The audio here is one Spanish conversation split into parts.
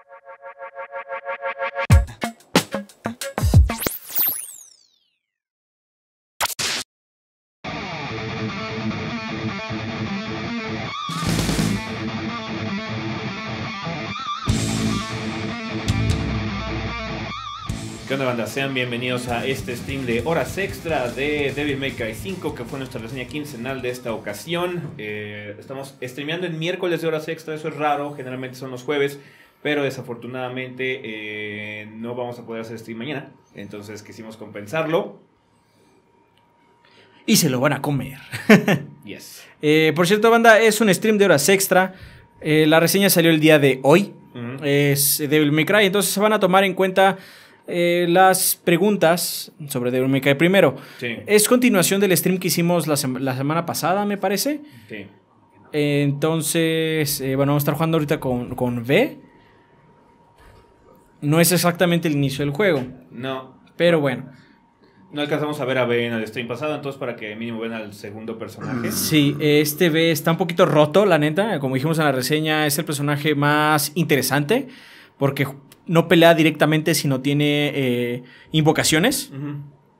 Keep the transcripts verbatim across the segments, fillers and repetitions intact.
¿Qué onda, banda? Sean bienvenidos a este stream de horas extra de Devil May Cry cinco, que fue nuestra reseña quincenal de esta ocasión. Eh, estamos streameando en miércoles de horas extra, eso es raro, generalmente son los jueves, pero desafortunadamente eh, no vamos a poder hacer stream mañana, entonces quisimos compensarlo. Y se lo van a comer. Yes. Eh, por cierto, banda, es un stream de horas extra. Eh, la reseña salió el día de hoy. Uh-huh. Es Devil May Cry, entonces se van a tomar en cuenta Eh, las preguntas sobre Devil May Cry primero. Sí. Es continuación del stream que hicimos la, sem- la semana pasada, me parece. Sí. Eh, entonces, eh, bueno, vamos a estar jugando ahorita con, con V. No es exactamente el inicio del juego. No. Pero bueno. No alcanzamos a ver a V en el stream pasado, entonces para que mínimo ven al segundo personaje. Sí, este V está un poquito roto, la neta. Como dijimos en la reseña, es el personaje más interesante porque no pelea directamente, sino tiene eh, invocaciones. Uh-huh.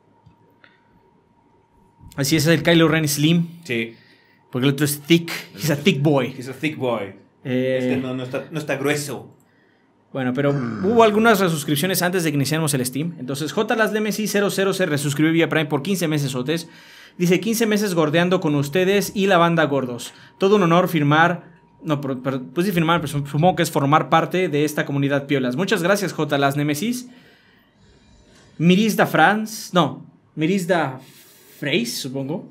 Así es el Kylo Ren Slim. Sí. Porque el otro es thick. He's a thick boy. He's a thick boy. Eh, este no, no, está, no está grueso. Bueno, pero hubo algunas resuscripciones antes de que iniciáramos el Steam. Entonces, J. Las Nemesis cero cero se resuscribió vía Prime por quince meses otes. Dice, quince meses gordeando con ustedes y la banda gordos. Todo un honor firmar... No, pero, pero, pues sí, firmar, pero supongo que es formar parte de esta comunidad piolas. Muchas gracias, J. Las Nemesis. Mirisda Franz. No, Mirisda Freis, supongo.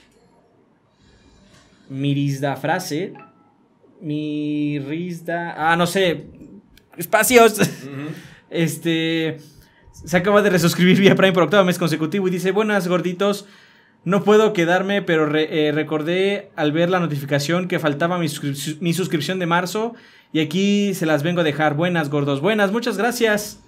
Mirisda Frase. Mirisda. Ah, no sé. Espacios. Uh-huh. Este. Se acaba de resuscribir vía Prime por octavo mes consecutivo y dice: buenas, gorditos. No puedo quedarme, pero re, eh, recordé al ver la notificación que faltaba mi, suscrip- mi suscripción de marzo. Y aquí se las vengo a dejar. Buenas, gordos. Buenas, muchas gracias.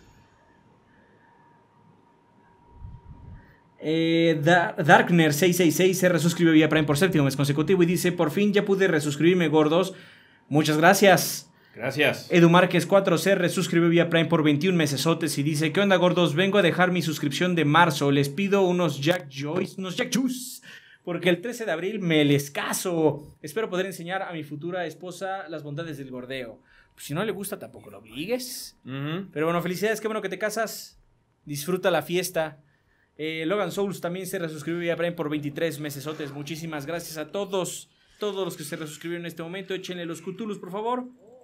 Eh, da- Darkner seiscientos sesenta y seis se resuscribió vía Prime por séptimo mes consecutivo y dice: por fin ya pude resuscribirme, gordos. Muchas gracias. Gracias. Edu Márquez cuatro se resuscribió vía Prime por veintiún mesesotes y dice: ¿qué onda, gordos? Vengo a dejar mi suscripción de marzo. Les pido unos Jack Joyce, unos Jack Juice, porque el trece de abril me les caso. Espero poder enseñar a mi futura esposa las bondades del gordeo. Pues si no le gusta, tampoco lo obligues. Uh-huh. Pero bueno, felicidades, qué bueno que te casas. Disfruta la fiesta. Eh, Logan Souls también se resuscribió vía Prime por veintitrés mesesotes. Muchísimas gracias a todos, todos los que se resuscribieron en este momento. Échenle los Cthulhus, por favor.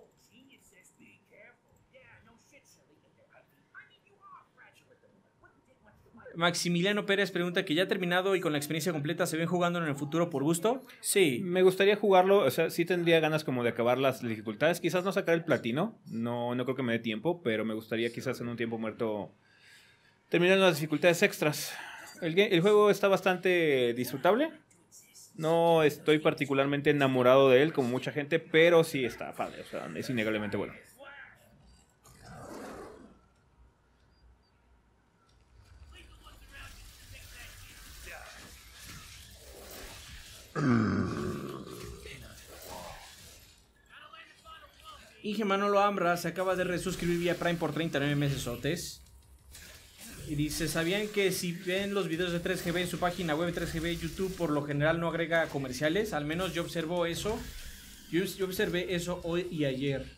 Maximiliano Pérez pregunta que ya ha terminado y con la experiencia completa, ¿se ven jugando en el futuro por gusto? Sí. Me gustaría jugarlo, o sea, sí tendría ganas como de acabar las dificultades, quizás no sacar el platino, no, no creo que me dé tiempo, pero me gustaría quizás en un tiempo muerto terminar las dificultades extras. El, el juego está bastante disfrutable, no estoy particularmente enamorado de él como mucha gente, pero sí está padre, o sea, es innegablemente bueno. Inge Manolo Ambra se acaba de resuscribir vía Prime por treinta y nueve meses otes. Y dice: ¿sabían que si ven los videos de tres G B en su página web tres G B YouTube por lo general no agrega comerciales? Al menos yo observo eso. Yo, yo observé eso hoy y ayer.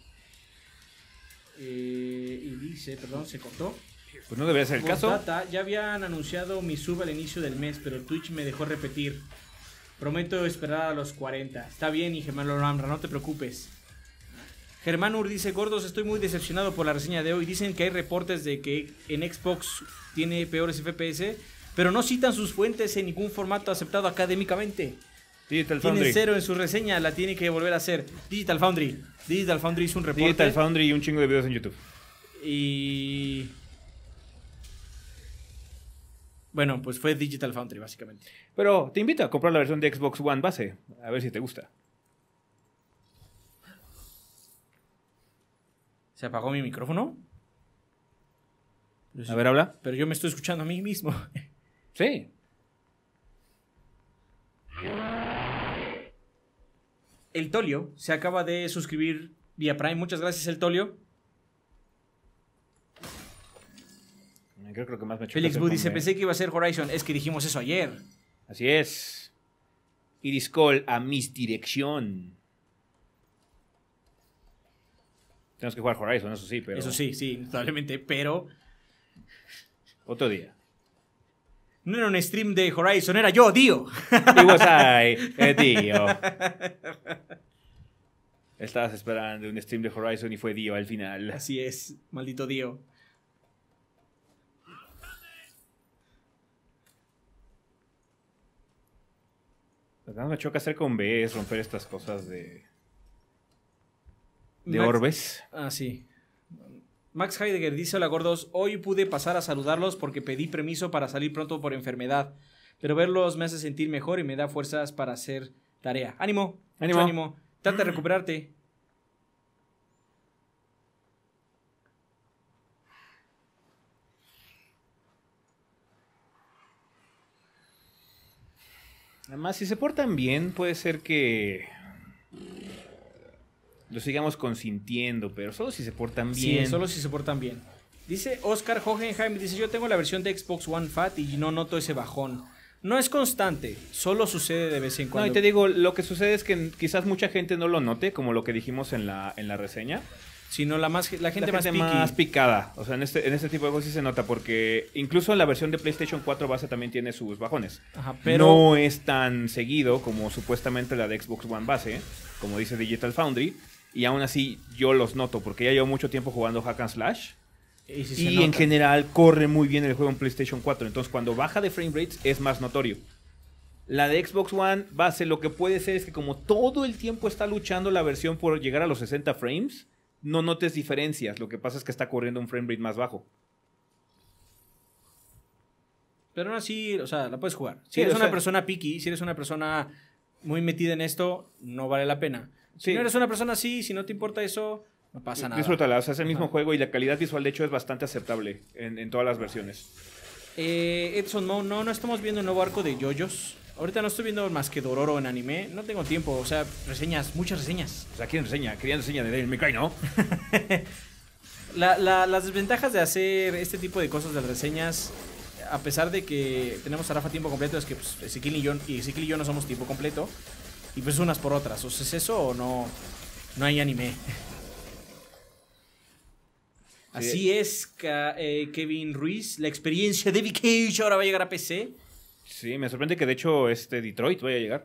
Eh, y dice, perdón, se cortó. Pues no debería ser el caso. Data, ya habían anunciado mi sub al inicio del mes, pero Twitch me dejó repetir. Prometo esperar a los cuarenta. Está bien, Inge Manolo Ambra, no te preocupes. Germán Ur dice: gordos, estoy muy decepcionado por la reseña de hoy. Dicen que hay reportes de que en Xbox tiene peores F P S, pero no citan sus fuentes en ningún formato aceptado académicamente. Digital Foundry. Tiene cero en su reseña, la tiene que volver a hacer. Digital Foundry. Digital Foundry hizo un reporte. Digital Foundry y un chingo de videos en YouTube. Y... bueno, pues fue Digital Foundry, básicamente. Pero te invito a comprar la versión de Xbox One base, a ver si te gusta. ¿Se apagó mi micrófono? A ver, habla. Pero yo me estoy escuchando a mí mismo. Sí. El Tolio se acaba de suscribir vía Prime. Muchas gracias, El Tolio. Creo que lo que más me choca Felix es el Boo dice, combe. pensé que iba a ser Horizon. Es que dijimos eso ayer. Así es. Iris Call a misdirección. Tenemos que jugar Horizon, eso sí, pero... Eso sí, sí, indudablemente, pero... Otro día. No era un stream de Horizon, era yo, Dio. It was I, eh, Dio. Estabas esperando un stream de Horizon y fue Dio al final. Así es, maldito Dio. Lo que más me choca hacer con B es romper estas cosas de... De Max- orbes. Ah, sí. Max Heidegger dice, hola gordos, hoy pude pasar a saludarlos porque pedí permiso para salir pronto por enfermedad, pero verlos me hace sentir mejor y me da fuerzas para hacer tarea. ¡Ánimo! Ánimo. Mucho ánimo. Trata de recuperarte. Además, si se portan bien, puede ser que... Lo sigamos consintiendo, pero solo si se portan bien. Sí, solo si se portan bien. Dice Oscar Hohenheim, dice, yo tengo la versión de Xbox One Fat y no noto ese bajón. No es constante, solo sucede de vez en No, cuando. y te digo, lo que sucede es que quizás mucha gente no lo note, como lo que dijimos en la, en la reseña. Sino la, más, la gente, La gente más, más picky. picada. O sea, en este, en este tipo de cosas sí se nota, porque incluso la versión de PlayStation cuatro base también tiene sus bajones. Ajá, pero... No es tan seguido como supuestamente la de Xbox One base, como dice Digital Foundry. Y aún así yo los noto, porque ya llevo mucho tiempo jugando Hack and Slash. Y, sí se Y nota. en general corre muy bien el juego en PlayStation cuatro. Entonces cuando baja de frame rates es más notorio. La de Xbox One base lo que puede ser es que como todo el tiempo está luchando la versión por llegar a los sesenta frames, no notes diferencias. Lo que pasa es que está corriendo un frame rate más bajo. Pero aún así, o sea, la puedes jugar. Si Sí, eres o una sea- persona picky, si eres una persona muy metida en esto, no vale la pena. Si Sí. no eres una persona así, si no te importa eso, no pasa nada. Disfrútala, o sea, es el mismo Ajá. juego y la calidad visual de hecho es bastante aceptable en, en todas las versiones. Eh, Edson Mo, no, no estamos viendo el nuevo arco de JoJo's. Ahorita no estoy viendo más que Dororo en anime. No tengo tiempo, o sea, reseñas, muchas reseñas. O sea, ¿quién reseña? Querían reseña de Devil May Cry, ¿no? La- la- las desventajas de hacer este tipo de cosas de reseñas, a pesar de que tenemos a Rafa tiempo completo, es que pues, Ezequiel y yo, y Ezequiel y yo no somos tiempo completo. Y pues unas por otras. O sea, ¿es eso o no? No hay anime. Así es, Ka- eh, Kevin Ruiz. La experiencia de V K ahora va a llegar a P C. Sí, me sorprende que de hecho este Detroit vaya a llegar.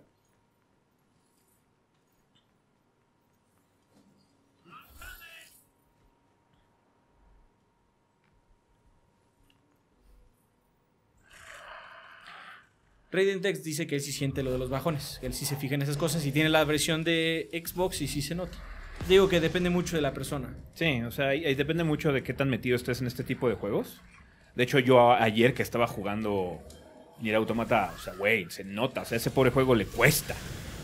Raidentex dice que él sí siente lo de los bajones. Que él sí se fija en esas cosas y tiene la versión de Xbox y sí se nota. Digo que depende mucho de la persona. Sí, o sea, ahí, ahí depende mucho de qué tan metido estés en este tipo de juegos. De hecho, yo a- ayer que estaba jugando Nier Automata, o sea, güey, se nota, o sea, ese pobre juego le cuesta.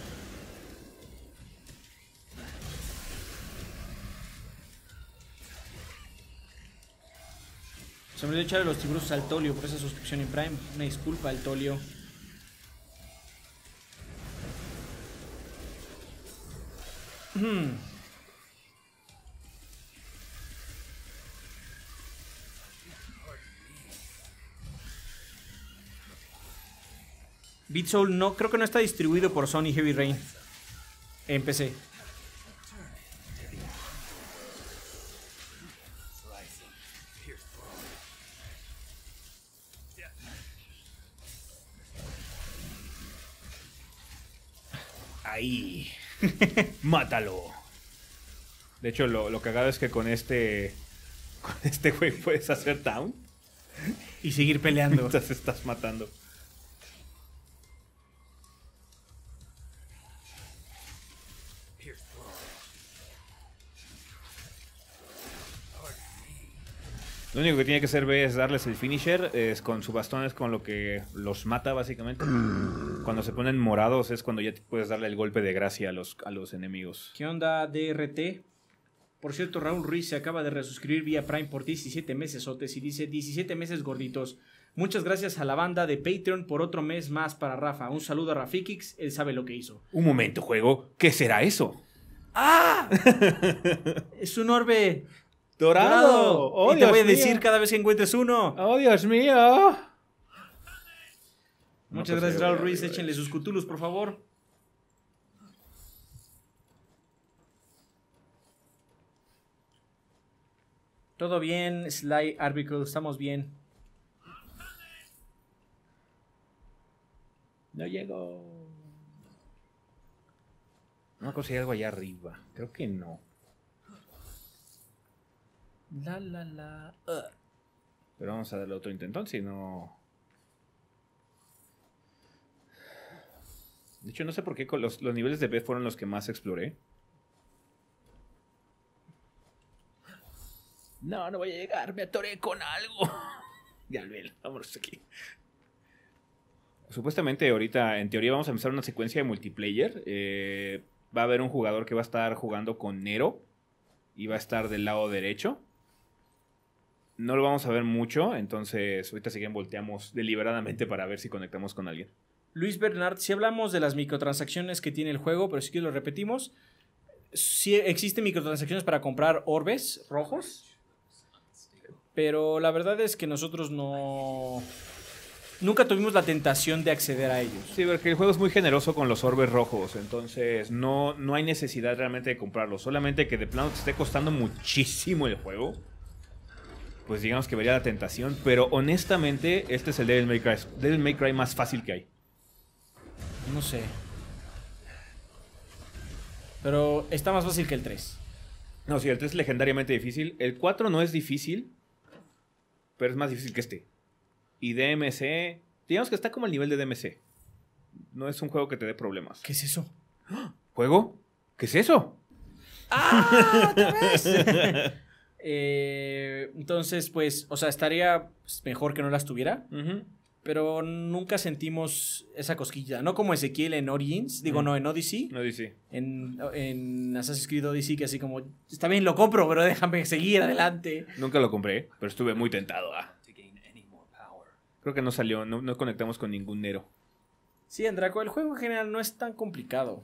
Se me olvidó echarle los tiburones al Tolio por esa suscripción en Prime. Una disculpa al Tolio. Hmm. Beat Soul no, creo que no está distribuido por Sony Heavy Rain en P C. Ahí. Mátalo. De hecho, lo, lo cagado es que con este. Con este güey puedes hacer down. Y seguir peleando. Mientras estás matando. Lo único que tiene que hacer B es darles el finisher. Es con su bastón es con lo que los mata, básicamente. Cuando se ponen morados es cuando ya te puedes darle el golpe de gracia a los, a los enemigos. ¿Qué onda, D R T? Por cierto, Raúl Ruiz se acaba de resuscribir vía Prime por diecisiete meses, Otes, y dice diecisiete meses gorditos. Muchas gracias a la banda de Patreon por otro mes más para Rafa. Un saludo a Rafikix, él sabe lo que hizo. Un momento, juego. ¿Qué será eso? ¡Ah! Es un orbe. ¡Dorado! ¡Oh, y te Dios voy a mío! decir cada vez que encuentres uno. ¡Oh, Dios mío! Muchas No, pues, gracias, ahí voy, Raúl ahí Ruiz. voy. Échenle sus Cthulhus, por favor. Todo bien, Sly Arbicle, estamos bien. No llego. No me acuerdo si hay algo allá arriba. Creo que no. La, la, la. Uh. Pero vamos a darle otro intentón, si no... De hecho, no sé por qué con los, los niveles de B fueron los que más exploré. No, no voy a llegar, me atoré con algo. Ya, Albel, vámonos aquí. Supuestamente ahorita, en teoría, vamos a empezar una secuencia de multiplayer. Eh, va a haber un jugador que va a estar jugando con Nero. Y va a estar del lado derecho. No lo vamos a ver mucho, entonces ahorita siguen volteamos deliberadamente para ver si conectamos con alguien. Luis Bernard, si hablamos de las microtransacciones que tiene el juego, pero sí que lo repetimos. Sí existen microtransacciones para comprar orbes rojos, pero la verdad es que nosotros no... Nunca tuvimos la tentación de acceder a ellos. Sí, porque el juego es muy generoso con los orbes rojos, entonces no, no hay necesidad realmente de comprarlos. Solamente que de plano te esté costando muchísimo el juego, pues digamos que vería la tentación. Pero honestamente, este es el Devil May Cry, Devil May Cry más fácil que hay. No sé. Pero está más fácil que el tres. No, sí, el tres es legendariamente difícil. El cuatro no es difícil, pero es más difícil que este. Y D M C, digamos que está como al nivel de D M C. No es un juego que te dé problemas. ¿Qué es eso? ¿Juego? ¿Qué es eso? ¡Ah! ¡Otra vez! eh, entonces, pues, o sea, estaría mejor que no las tuviera. Uh-huh. Pero nunca sentimos esa cosquilla. No como Ezequiel en Origins. Digo, Uh-huh. no, en Odyssey. No dice. En, en Assassin's Creed Odyssey, que así como, está bien, lo compro, pero déjame seguir adelante. Nunca lo compré, pero estuve muy tentado. Ah. Creo que no salió, no, no conectamos con ningún Nero. Sí, Andraco, el juego en general no es tan complicado.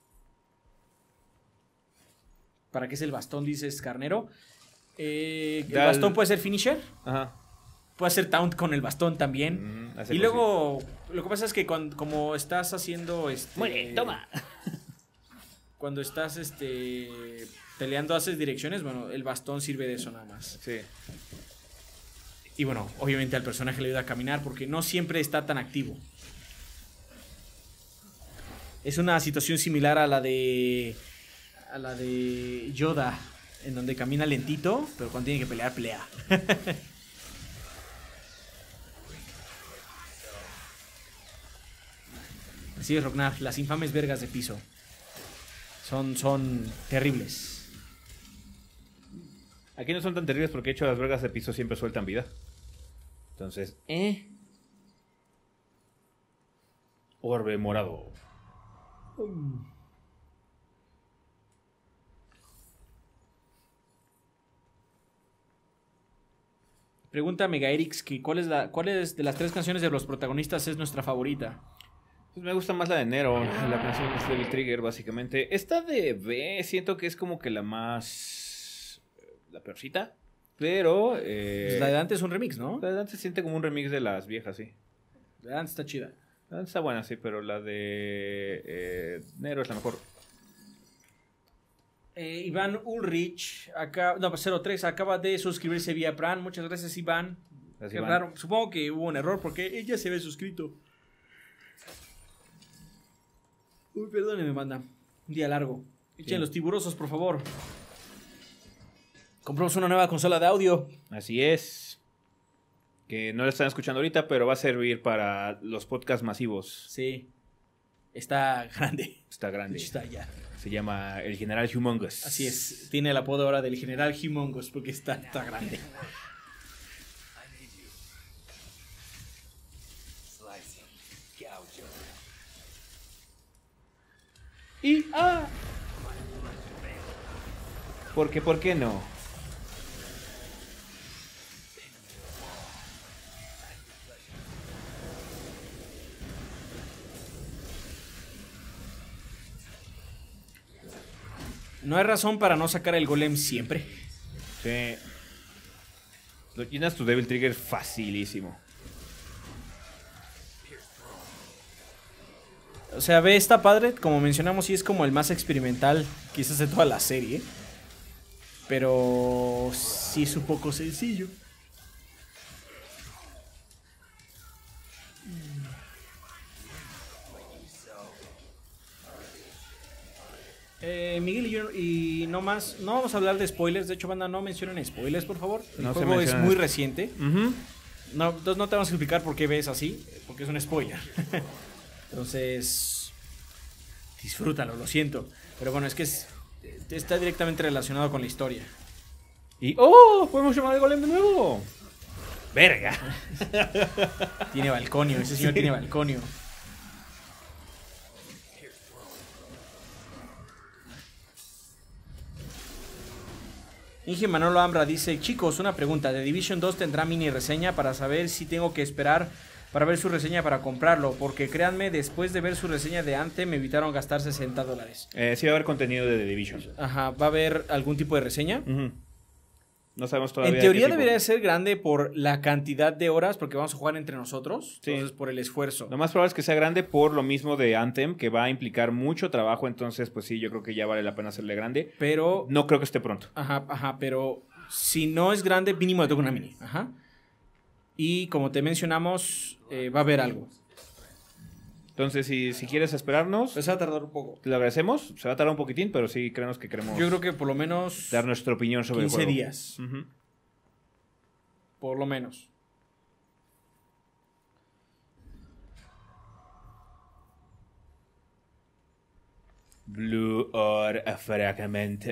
¿Para qué es el bastón, dices, carnero? Eh, el Dal- bastón puede ser finisher. Ajá. Puede hacer taunt con el bastón también. Mm, hace Y luego, lo que pasa es que cuando, como estás haciendo... Este, Muere, toma. Cuando estás este, peleando, haces direcciones. Bueno, el bastón sirve de eso nada más. Sí. Y bueno, obviamente al personaje le ayuda a caminar porque no siempre está tan activo. Es una situación similar a la de a la de Yoda, en donde camina lentito, pero cuando tiene que pelear, pelea. Así es, Rognar, las infames vergas de piso son, son terribles. Aquí no son tan terribles porque de hecho las vergas de piso siempre sueltan vida. Entonces, eh. Orbe morado. Pregunta Megaerix que cuál es la cuál es de las tres canciones de los protagonistas es nuestra favorita. Pues me gusta más la de Nero, la canción es Devil Trigger, básicamente. Esta de B siento que es como que la más... la peorcita. Pero... Eh, Pues la de Dante es un remix, ¿no? la de Dante se siente como un remix de las viejas, sí. La de Dante está chida. La de Dante está buena, sí, pero la de eh, Nero es la mejor. Eh, Iván Ulrich, acá, no, cero tres, acaba de suscribirse vía Pran. Muchas gracias, Iván. Gracias, Qué Iván. raro. Supongo que hubo un error porque ella se ve suscrito. Uy, perdóneme, manda. Un día largo. Echen Sí. los tiburosos, por favor. Compramos una nueva consola de audio. Así es. Que no la están escuchando ahorita, pero va a servir para los podcasts masivos. Sí. Está grande. Está grande. Está ya. Se llama el General Humongous. Así es. Tiene el apodo ahora del General Humongous porque está, está grande. Y... ¡ah! ¿Por qué? ¿Por qué no? No hay razón para no sacar el golem siempre. Sí. Lo llenas tu Devil Trigger facilísimo. O sea, ve, está padre, como mencionamos, sí es como el más experimental quizás de toda la serie. Pero sí es un poco sencillo. Eh, Miguel y yo, y no más, no vamos a hablar de spoilers. De hecho, banda, no mencionen spoilers, por favor. El No se juego es mencionan. muy reciente. Uh-huh. No, entonces no te vamos a explicar por qué ves así, porque es un spoiler. Entonces, disfrútalo, lo siento. Pero bueno, es que es, está directamente relacionado con la historia. Y ¡oh! Podemos llamar al golem de nuevo. ¡Verga! Tiene balconio, ese señor Sí. tiene balconio. Inge Manolo Ambra dice: chicos, una pregunta, ¿The Division dos tendrá mini reseña para saber si tengo que esperar para ver su reseña para comprarlo? Porque créanme, después de ver su reseña de Anthem me evitaron gastar sesenta dólares. Eh, sí va a haber contenido de The Division. Ajá, ¿va a haber algún tipo de reseña? Uh-huh. No sabemos todavía. En teoría qué tipo. debería ser grande por la cantidad de horas, porque vamos a jugar entre nosotros, Sí. entonces por el esfuerzo. Lo más probable es que sea grande por lo mismo de Anthem, que va a implicar mucho trabajo, entonces pues sí, yo creo que ya vale la pena hacerle grande. Pero, No creo que esté pronto. ajá, ajá, pero si no es grande, mínimo le toca una mini. Ajá. Y como te mencionamos, eh, va a haber algo. Entonces, si, si quieres esperarnos, Pues va a tardar un poco. te lo agradecemos. Se va a tardar un poquitín, pero sí creemos que queremos Yo creo que por lo menos dar nuestra opinión sobre quince el juego. días. Uh-huh. Por lo menos. Blue or Fragment.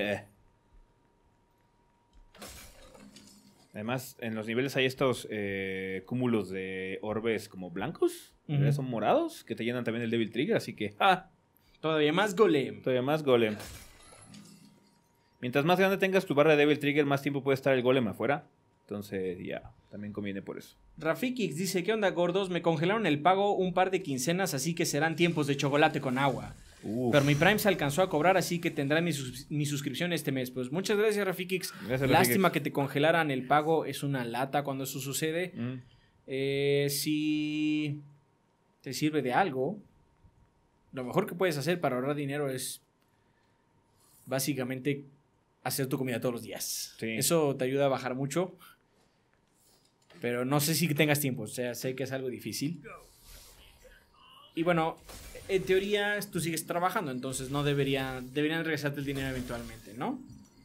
Además, en los niveles hay estos eh, cúmulos de orbes como blancos. Ujú. Son morados, que te llenan también el Devil Trigger, así que... Ah, Todavía más golem. todavía más golem. Mientras más grande tengas tu barra de Devil Trigger, más tiempo puede estar el golem afuera. Entonces, ya, también conviene por eso. Rafikix dice: ¿qué onda, gordos? Me congelaron el pago un par de quincenas, así que serán tiempos de chocolate con agua. Uf. Pero mi Prime se alcanzó a cobrar, así que tendrá mi, sus- mi suscripción este mes. Pues muchas gracias, Rafikix. Gracias, Lástima Rafikix. que te congelaran el pago. Es una lata cuando eso sucede. Mm. Eh, si te sirve de algo, lo mejor que puedes hacer para ahorrar dinero es básicamente hacer tu comida todos los días. Sí. Eso te ayuda a bajar mucho. Pero no sé si tengas tiempo. O sea, sé que es algo difícil. Y bueno, en teoría tú sigues trabajando, entonces no debería, deberían regresarte el dinero eventualmente, ¿no?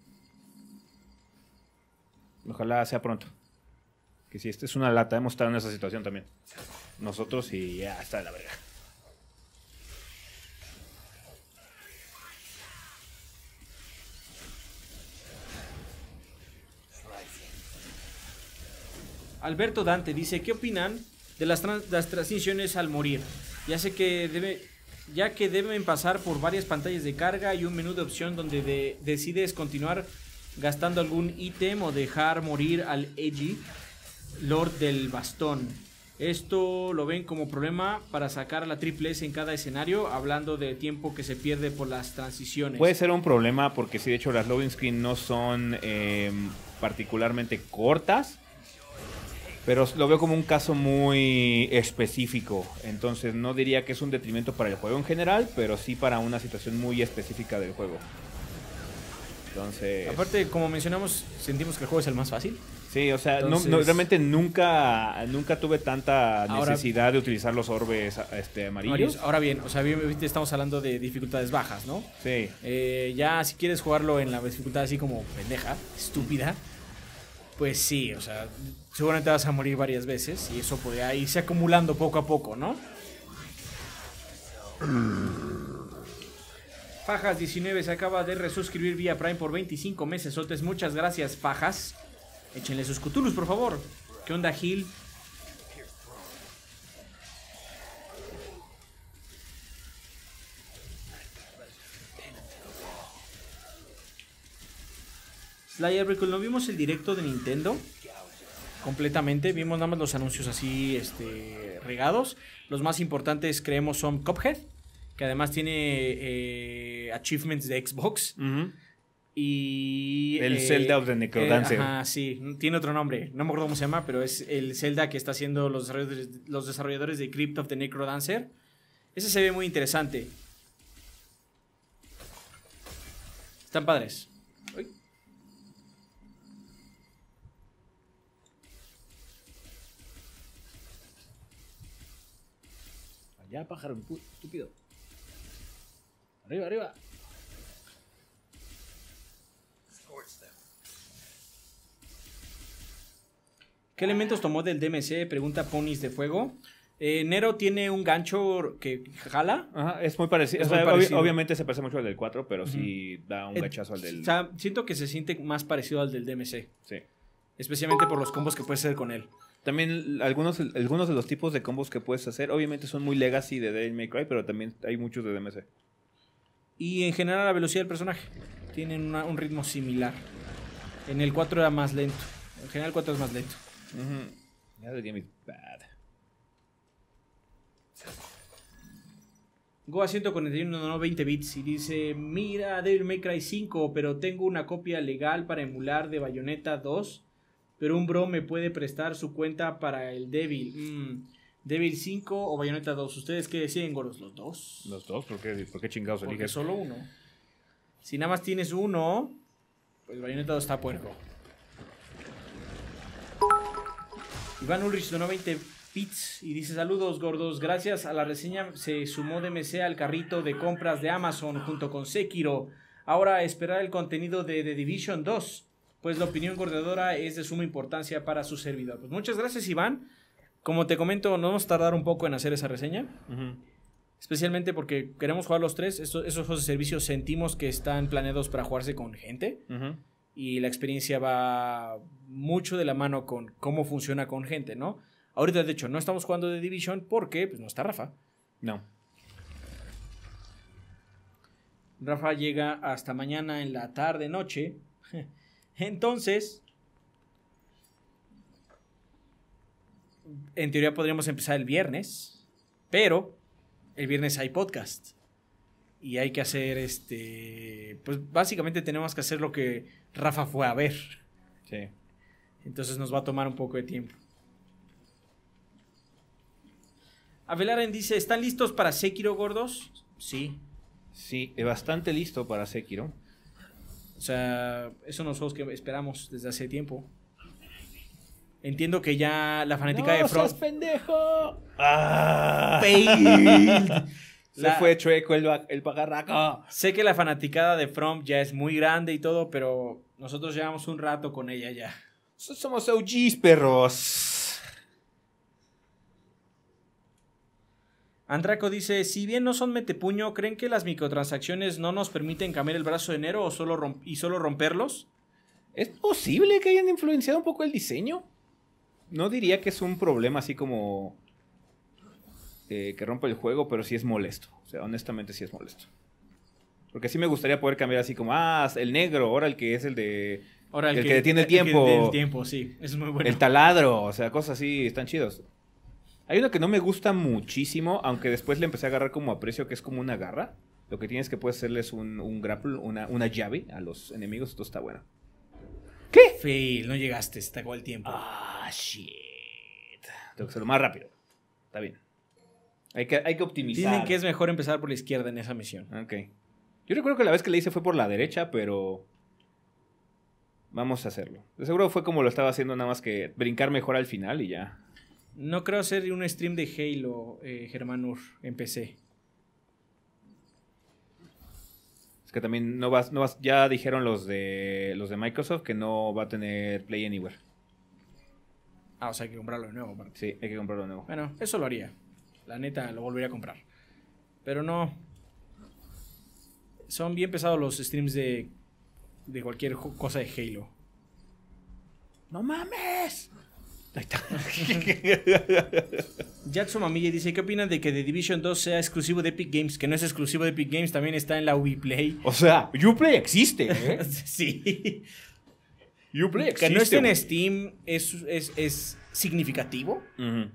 Ojalá sea pronto. Que si esta es una lata, hemos estado en esa situación también. Nosotros y ya está de la verga. Alberto Dante dice: ¿qué opinan de las, trans- las transiciones al morir? Ya sé que debe, ya que deben pasar por varias pantallas de carga y un menú de opción donde de- decides continuar gastando algún ítem o dejar morir al Edgy, Lord del Bastón. Esto lo ven como problema para sacar a la triple S en cada escenario, hablando del tiempo que se pierde por las transiciones. Puede ser un problema porque sí, de hecho las loading screen no son eh, particularmente cortas. Pero lo veo como un caso muy específico. Entonces no diría que es un detrimento para el juego en general, pero sí para una situación muy específica del juego. Entonces... Aparte, como mencionamos, sentimos que el juego es el más fácil. Sí, o sea, no- Entonces- no, realmente nunca, nunca tuve tanta Ahora- necesidad de utilizar los orbes este, amarillos. Ahora bien, o sea, bien, ahorita estamos hablando de dificultades bajas, ¿no? Sí. Eh, ya si quieres jugarlo en la dificultad así como pendeja, estúpida, pues sí, o sea, seguramente vas a morir varias veces y eso podría irse acumulando poco a poco, ¿no? Fajas diecinueve se acaba de resuscribir vía Prime por veinticinco meses. Sotes, muchas gracias, Fajas. Échenle sus Cthulhus, por favor. ¿Qué onda, Gil? Slayer Brickle, ¿no vimos el directo de Nintendo? Completamente, vimos nada más los anuncios así este, regados. Los más importantes creemos son Cuphead, que además tiene eh, achievements de Xbox. Ujú. Y... El eh, Zelda of the Necrodancer. Eh, ajá, sí, tiene otro nombre. No me acuerdo cómo se llama, pero es el Zelda que está haciendo los desarrolladores, los desarrolladores de Crypt of the Necrodancer. Ese se ve muy interesante. Están padres. Uy. Allá, pájaro, estúpido. Arriba, arriba. ¿Qué elementos tomó del D M C? Pregunta Ponis de Fuego. Eh, Nero tiene un gancho que jala. Ajá, es muy parecido. Es O sea, muy obvi- parecido. obviamente se parece mucho al del cuatro, pero Ujú. sí da un Eh, gachazo al del... O sea, siento que se siente más parecido al del D M C. Sí. Especialmente por los combos que puedes hacer con él. También algunos, algunos de los tipos de combos que puedes hacer, obviamente son muy legacy de Devil May Cry, pero también hay muchos de D M C. Y en general la velocidad del personaje. Tienen una- un ritmo similar. En el cuatro era más lento. En general el cuatro es más lento. Ujú. Yeah, the game is bad. Goa ciento cuarenta y uno, no veinte bits, y dice: mira Devil May Cry cinco, pero tengo una copia legal para emular de Bayonetta dos, pero un bro me puede prestar su cuenta para el Devil. Mm, Devil cinco o Bayonetta dos. ¿Ustedes qué deciden, gordos? ¿Los dos? Los dos, ¿por qué, por qué chingados Porque eliges? solo uno. Si nada más tienes uno, pues Bayonetta dos está puerco. Iván Ulrich donó veinte bits y dice: saludos, gordos, gracias a la reseña se sumó D M C al carrito de compras de Amazon junto con Sekiro. Ahora a esperar el contenido de The Division dos, pues la opinión gordadora es de suma importancia para su servidor. Pues muchas gracias, Iván. Como te comento, no nos tardar un poco en hacer esa reseña, Ujú. especialmente porque queremos jugar los tres. Estos, esos juegos de servicio sentimos que están planeados para jugarse con gente. Ujú. Y la experiencia va mucho de la mano con cómo funciona con gente, ¿no? Ahorita, de hecho, no estamos jugando The Division porque pues, no está Rafa. No. Rafa llega hasta mañana en la tarde, noche. Entonces, en teoría podríamos empezar el viernes, pero el viernes hay podcast. Y hay que hacer este... Pues básicamente tenemos que hacer lo que Rafa fue a ver. Sí. Entonces nos va a tomar un poco de tiempo. Avelaren dice: ¿están listos para Sekiro, gordos? Sí. Sí, es bastante listo para Sekiro. O sea, esos son los juegos que esperamos desde hace tiempo. Entiendo que ya la fanática de From... pendejo! ¡Ah! Failed. Se La- fue chueco el, ba- el pagarraco. Sé que la fanaticada de From ya es muy grande y todo, pero nosotros llevamos un rato con ella ya. Somos O Gs, perros. Andraco dice: si bien no son metepuño, ¿creen que las microtransacciones no nos permiten cambiar el brazo de Nero o solo romp- y solo romperlos? ¿Es posible que hayan influenciado un poco el diseño? No diría que es un problema así como eh, que rompe el juego, pero sí es molesto. O sea, honestamente sí es molesto. Porque sí me gustaría poder cambiar así como, ah, el negro, ahora el que es el de... Ahora El que detiene el tiempo. que detiene el tiempo, sí. Eso es muy bueno. El taladro, o sea, cosas así, están chidos. Hay uno que no me gusta muchísimo, aunque después le empecé a agarrar como aprecio, que es como una garra. Lo que tienes que puedes hacerles un, un grapple, una, una llave a los enemigos, esto está bueno. ¿Qué? Fail, no llegaste, se te acabó el tiempo. Ah, shit. Tengo que hacerlo más rápido. Está bien. Hay que, hay que optimizar. Dicen que es mejor empezar por la izquierda en esa misión. Ok. Yo recuerdo que la vez que le hice fue por la derecha, pero... Vamos a hacerlo. De seguro fue como lo estaba haciendo, nada más que brincar mejor al final y ya. No creo hacer un stream de Halo, eh, Germanur, en P C. Es que también no vas, no vas, ya dijeron los de los de Microsoft que no va a tener Play Anywhere. Ah, o sea, hay que comprarlo de nuevo. aparte. Sí, hay que comprarlo de nuevo. Bueno, eso lo haría. La neta, lo volvería a comprar. Pero no. Son bien pesados los streams de, de cualquier jo- cosa de Halo. ¡No mames! Ahí está. Jackson Mamilla dice: ¿qué opinan de que The Division dos sea exclusivo de Epic Games? Que no es exclusivo de Epic Games, también está en la Uplay. O sea, Uplay existe, ¿eh? Sí. Uplay existe. Que no esté en güey. Steam es, es, es significativo. Ujú.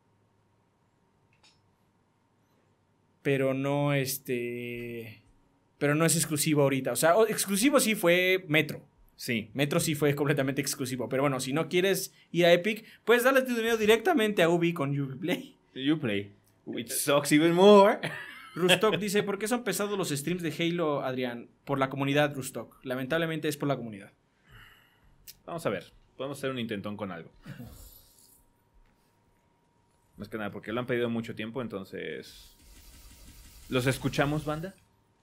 Pero no este. pero no es exclusivo ahorita. O sea, o- exclusivo sí fue Metro. Sí. Metro sí fue completamente exclusivo. Pero bueno, si no quieres ir a Epic, puedes darle tu dinero directamente a Ubi con Ubiplay. Uplay. Which sucks even more. Rustock dice, ¿por qué son pesados los streams de Halo, Adrián? Por la comunidad, Rustock. Lamentablemente es por la comunidad. Vamos a ver. Podemos hacer un intentón con algo. Más que nada, porque lo han pedido mucho tiempo, entonces... ¿Los escuchamos, banda?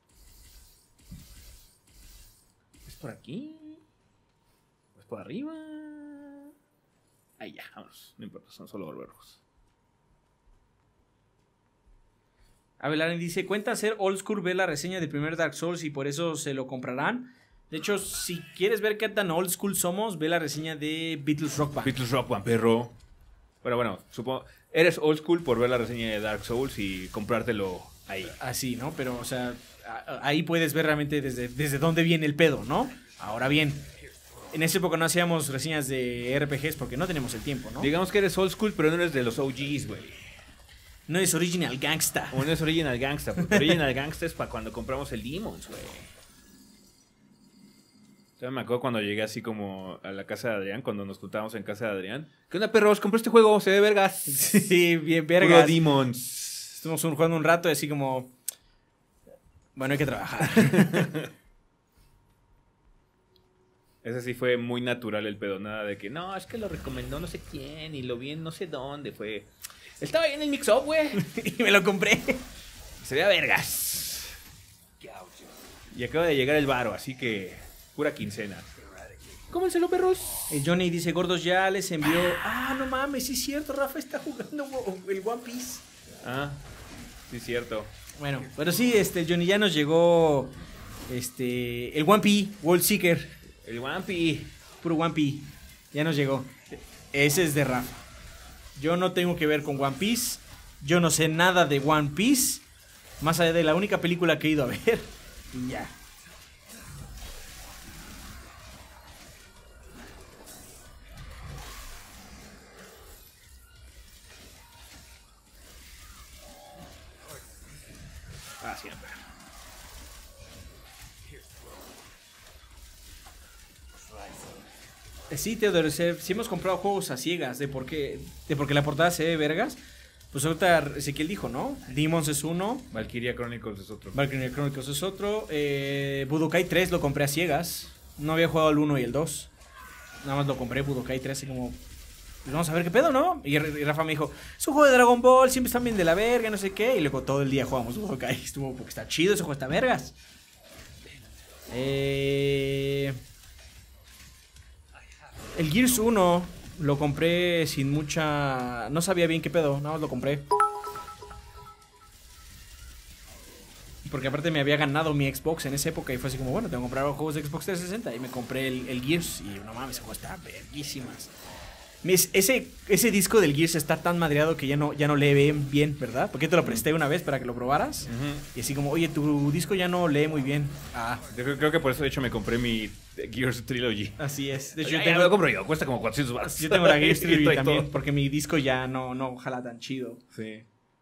¿Es por aquí? ¿O es por arriba? Ahí ya, vámonos. No importa, son solo barberos. Abelani dice, ¿cuenta hacer old school ver la reseña del primer Dark Souls y por eso se lo comprarán? De hecho, si quieres ver qué tan old school somos, ve la reseña de Beatles Rock Band. Beatles Rock Band, perro. Pero bueno, supongo... Eres old school por ver la reseña de Dark Souls y comprártelo ahí. Así, ¿no? Pero, o sea, a- ahí puedes ver realmente desde, desde dónde viene el pedo, ¿no? Ahora bien, en esa época no hacíamos reseñas de R P Gs porque no tenemos el tiempo, ¿no? Digamos que eres old school, pero no eres de los O Gs, güey. No es original gangsta. O no es Original Gangsta, porque Original Gangsta es para cuando compramos el Demons, güey. Yo me acuerdo cuando llegué así como a la casa de Adrián, cuando nos juntábamos en casa de Adrián. ¿Qué onda, perros? Compré este juego, se ve vergas. Sí, bien Puro vergas. Demons. Estuvimos un- jugando un rato y así como... Bueno, hay que trabajar. Ese sí fue muy natural el pedo, nada de que no, es que lo recomendó no sé quién y lo vi en no sé dónde. Fue. Estaba ahí en el mix-up, güey. Y me lo compré. Se veía vergas. Y acaba de llegar el varo, así que pura quincena. Cómenselo, perros. El Johnny dice, gordos, ya les envió... Ah, no mames, sí es cierto, Rafa está jugando el One Piece. Ah, sí, cierto. Bueno, pero sí, este, el Johnny ya nos llegó... Este... El One Piece, World Seeker. El Wampi. Puro One Piece. Ya nos llegó. Ese es de Rafa. Yo no tengo que ver con One Piece. Yo no sé nada de One Piece. Más allá de la única película que he ido a ver. Y ya. Ah, siempre. Eh, Sí, Teodoro, si hemos comprado juegos a ciegas de por qué, de porque la portada se ve vergas. Pues ahorita Ezequiel dijo, ¿no? Demons es uno. Valkyria Chronicles es otro. Valkyrie Chronicles es otro. Eh, Budokai tres lo compré a ciegas. No había jugado el uno y el dos. Nada más lo compré, Budokai tres, así como... Pues vamos a ver qué pedo, ¿no? Y, R- y Rafa me dijo, es un juego de Dragon Ball, siempre están bien de la verga, no sé qué. Y luego todo el día jugamos Budokai. Estuvo porque está chido, ese juego está vergas. Eh... El Gears uno lo compré sin mucha... No sabía bien qué pedo, nada más lo compré. Porque aparte me había ganado mi Xbox en esa época y fue así como, bueno, tengo que comprar juegos de Xbox trescientos sesenta. Y me compré el, el Gears y no mames, ese juego está verguísimas. Mis- Ese, ese disco del Gears está tan madreado que ya no, ya no lee bien, bien, ¿verdad? Porque te lo presté una vez para que lo probaras. Ujú. Y así como, oye, tu disco ya no lee muy bien. Ah, Yo creo, creo que por eso, de hecho, me compré mi Gears Trilogy. así es. De hecho, Ya, yo ya tengo, lo compro yo, cuesta como cuatrocientos baros. yo tengo la Gears Y Trilogy trae también, todo. porque mi disco ya no, no jala tan chido. Sí.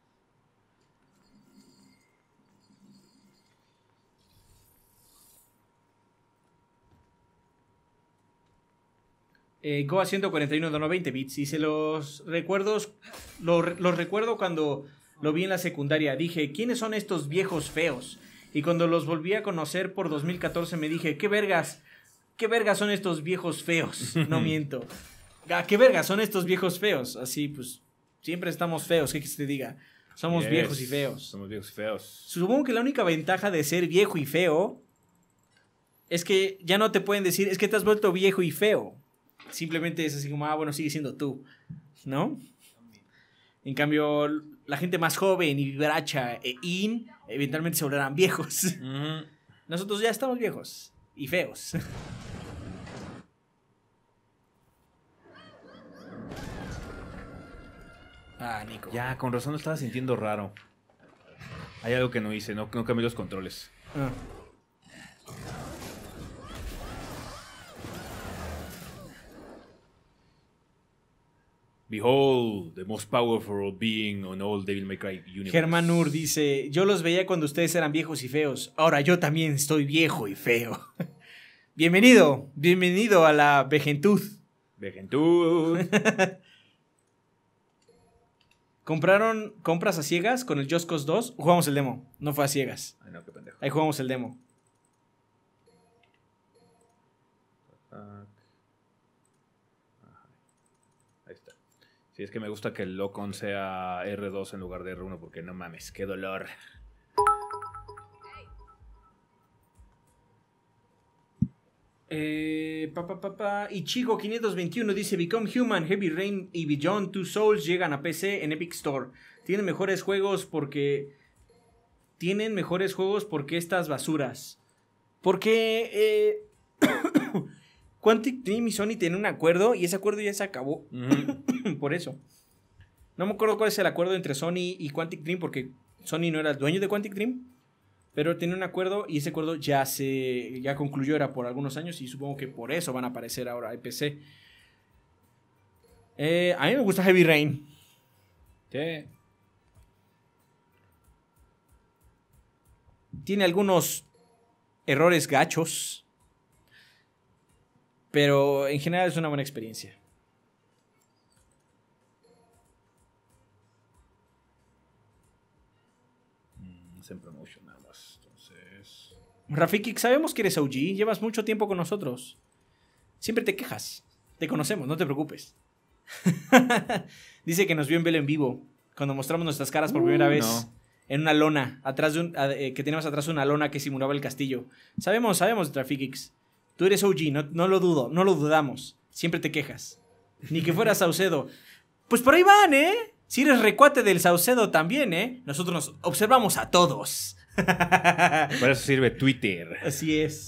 Eh, Goa ciento cuarenta y uno donó veinte bits. Dice, los recuerdos, lo- los recuerdo cuando lo vi en la secundaria. Dije, ¿quiénes son estos viejos feos? Y cuando los volví a conocer por dos mil catorce me dije, ¿qué vergas? ¿Qué vergas son estos viejos feos? No miento. Ah, ¿qué vergas son estos viejos feos? Así, pues, siempre estamos feos, ¿qué quieres que te diga? Somos Yes. viejos y feos. Somos viejos y feos. Supongo que la única ventaja de ser viejo y feo es que ya no te pueden decir, es que te has vuelto viejo y feo. Simplemente es así como, ah, bueno, sigue siendo tú, ¿no? En cambio, la gente más joven y vibracha e in, eventualmente se volverán viejos. Ujú. Nosotros ya estamos viejos y feos. Ah, Nico. Ya, con razón lo estaba sintiendo raro. Hay algo que no hice, no, no cambié los controles. Ah. Behold, the most powerful being on all Devil May Cry universe. Germán Ur dice, yo los veía cuando ustedes eran viejos y feos. Ahora yo también estoy viejo y feo. Bienvenido, bienvenido a la vejentud. Vejentud. ¿Compraron compras a ciegas con el Just Cause dos? Jugamos el demo, no fue a ciegas. Ay, no, qué pendejo. Ahí jugamos el demo. Ahí está. Sí, es que me gusta que el Locon sea erre dos en lugar de erre uno porque no mames, qué dolor. Eh, pa, pa, pa, pa. Ichigo quinientos veintiuno dice Become Human, Heavy Rain y Beyond Two Souls llegan a P C en Epic Store. Tienen mejores juegos porque... Tienen mejores juegos porque estas basuras. Porque... Eh... Quantic Dream y Sony tienen un acuerdo y ese acuerdo ya se acabó. Uh-huh. Por eso. No me acuerdo cuál es el acuerdo entre Sony y Quantic Dream porque Sony no era el dueño de Quantic Dream. Pero tiene un acuerdo y ese acuerdo ya se ya concluyó, era por algunos años y supongo que por eso van a aparecer ahora en P C. Eh, a mí me gusta Heavy Rain. Sí. Tiene algunos errores gachos, pero en general es una buena experiencia. Mm, es en promotion nada más, entonces... Rafiki, sabemos que eres O G, llevas mucho tiempo con nosotros. Siempre te quejas. Te conocemos, no te preocupes. Dice que nos vio en Velo en vivo, cuando mostramos nuestras caras por primera uh, vez. No. En una lona, atrás de un, eh, que teníamos atrás una lona que simulaba el castillo. Sabemos, sabemos, Trafikix. Tú eres O G, no, no lo dudo, no lo dudamos. Siempre te quejas. Ni que fueras Saucedo. Pues por ahí van, ¿eh? Si eres recuate del Saucedo también, ¿eh? Nosotros nos observamos a todos. Para eso sirve Twitter. Así es.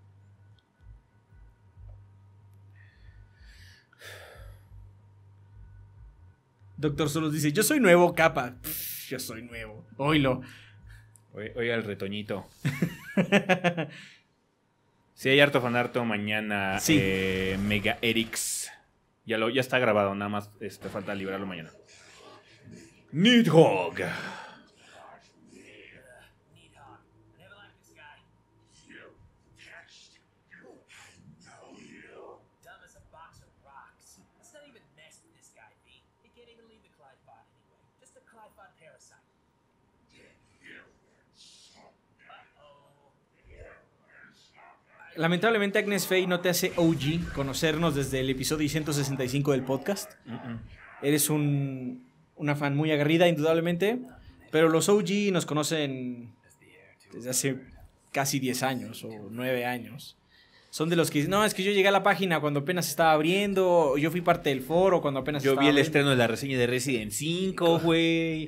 Doctor Solos dice, yo soy nuevo, capa. Pff, yo soy nuevo. Oílo. Oiga el retoñito. Sí, hay harto fanarto mañana. Sí. Eh, Mega Erix. Ya, lo, ya está grabado, nada más este, falta librarlo mañana. Nidhogg. Lamentablemente Agnes Faye no te hace O G conocernos desde el episodio ciento sesenta y cinco del podcast. Uh-uh. Eres un, una fan muy aguerrida, indudablemente. Pero los O G nos conocen desde hace casi diez años o nueve años. Son de los que dicen, no, es que yo llegué a la página cuando apenas estaba abriendo. O yo fui parte del foro cuando apenas yo estaba vi el abriendo. estreno de la reseña de Resident cinco, güey.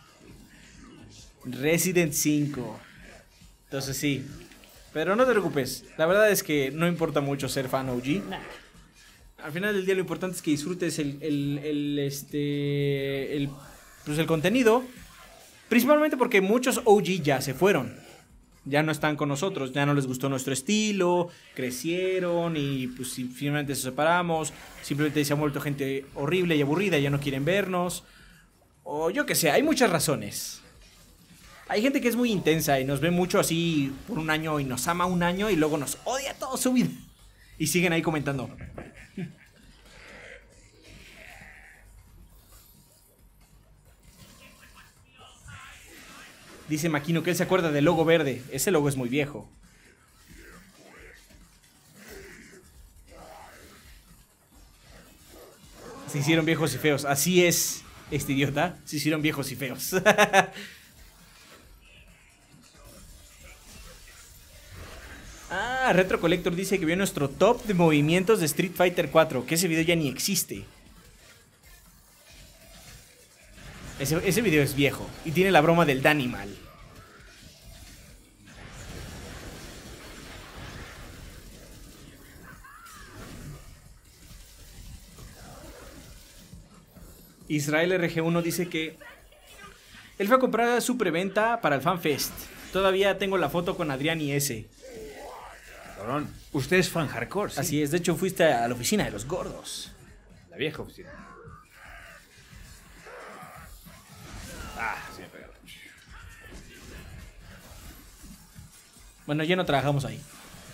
Resident cinco. Entonces sí. Pero no te preocupes, la verdad es que no importa mucho ser fan O G. Nah. Al final del día lo importante es que disfrutes el, el, el, este, el, pues el contenido. Principalmente porque muchos O G ya se fueron. Ya no están con nosotros, ya no les gustó nuestro estilo, crecieron y pues finalmente se separamos. Simplemente se ha vuelto gente horrible y aburrida, ya no quieren vernos. O yo qué sé, hay muchas razones. Hay gente que es muy intensa y nos ve mucho así por un año y nos ama un año y luego nos odia toda su vida. Y siguen ahí comentando. Dice Maquino que él se acuerda del logo verde. Ese logo es muy viejo. Se hicieron viejos y feos. Así es, este idiota. Se hicieron viejos y feos. Ah, Retro Collector dice que vio nuestro top de movimientos de Street Fighter cuatro, que ese video ya ni existe. Ese, ese video es viejo y tiene la broma del Danimal. Israel R G uno dice que él fue a comprar su preventa para el FanFest. Todavía tengo la foto con Adrián y ese. Cabrón, usted es fan hardcore, ¿sí? Así es, de hecho fuiste a la oficina de los gordos. La vieja oficina. Ah, sí me pegaron. Bueno, ya no trabajamos ahí.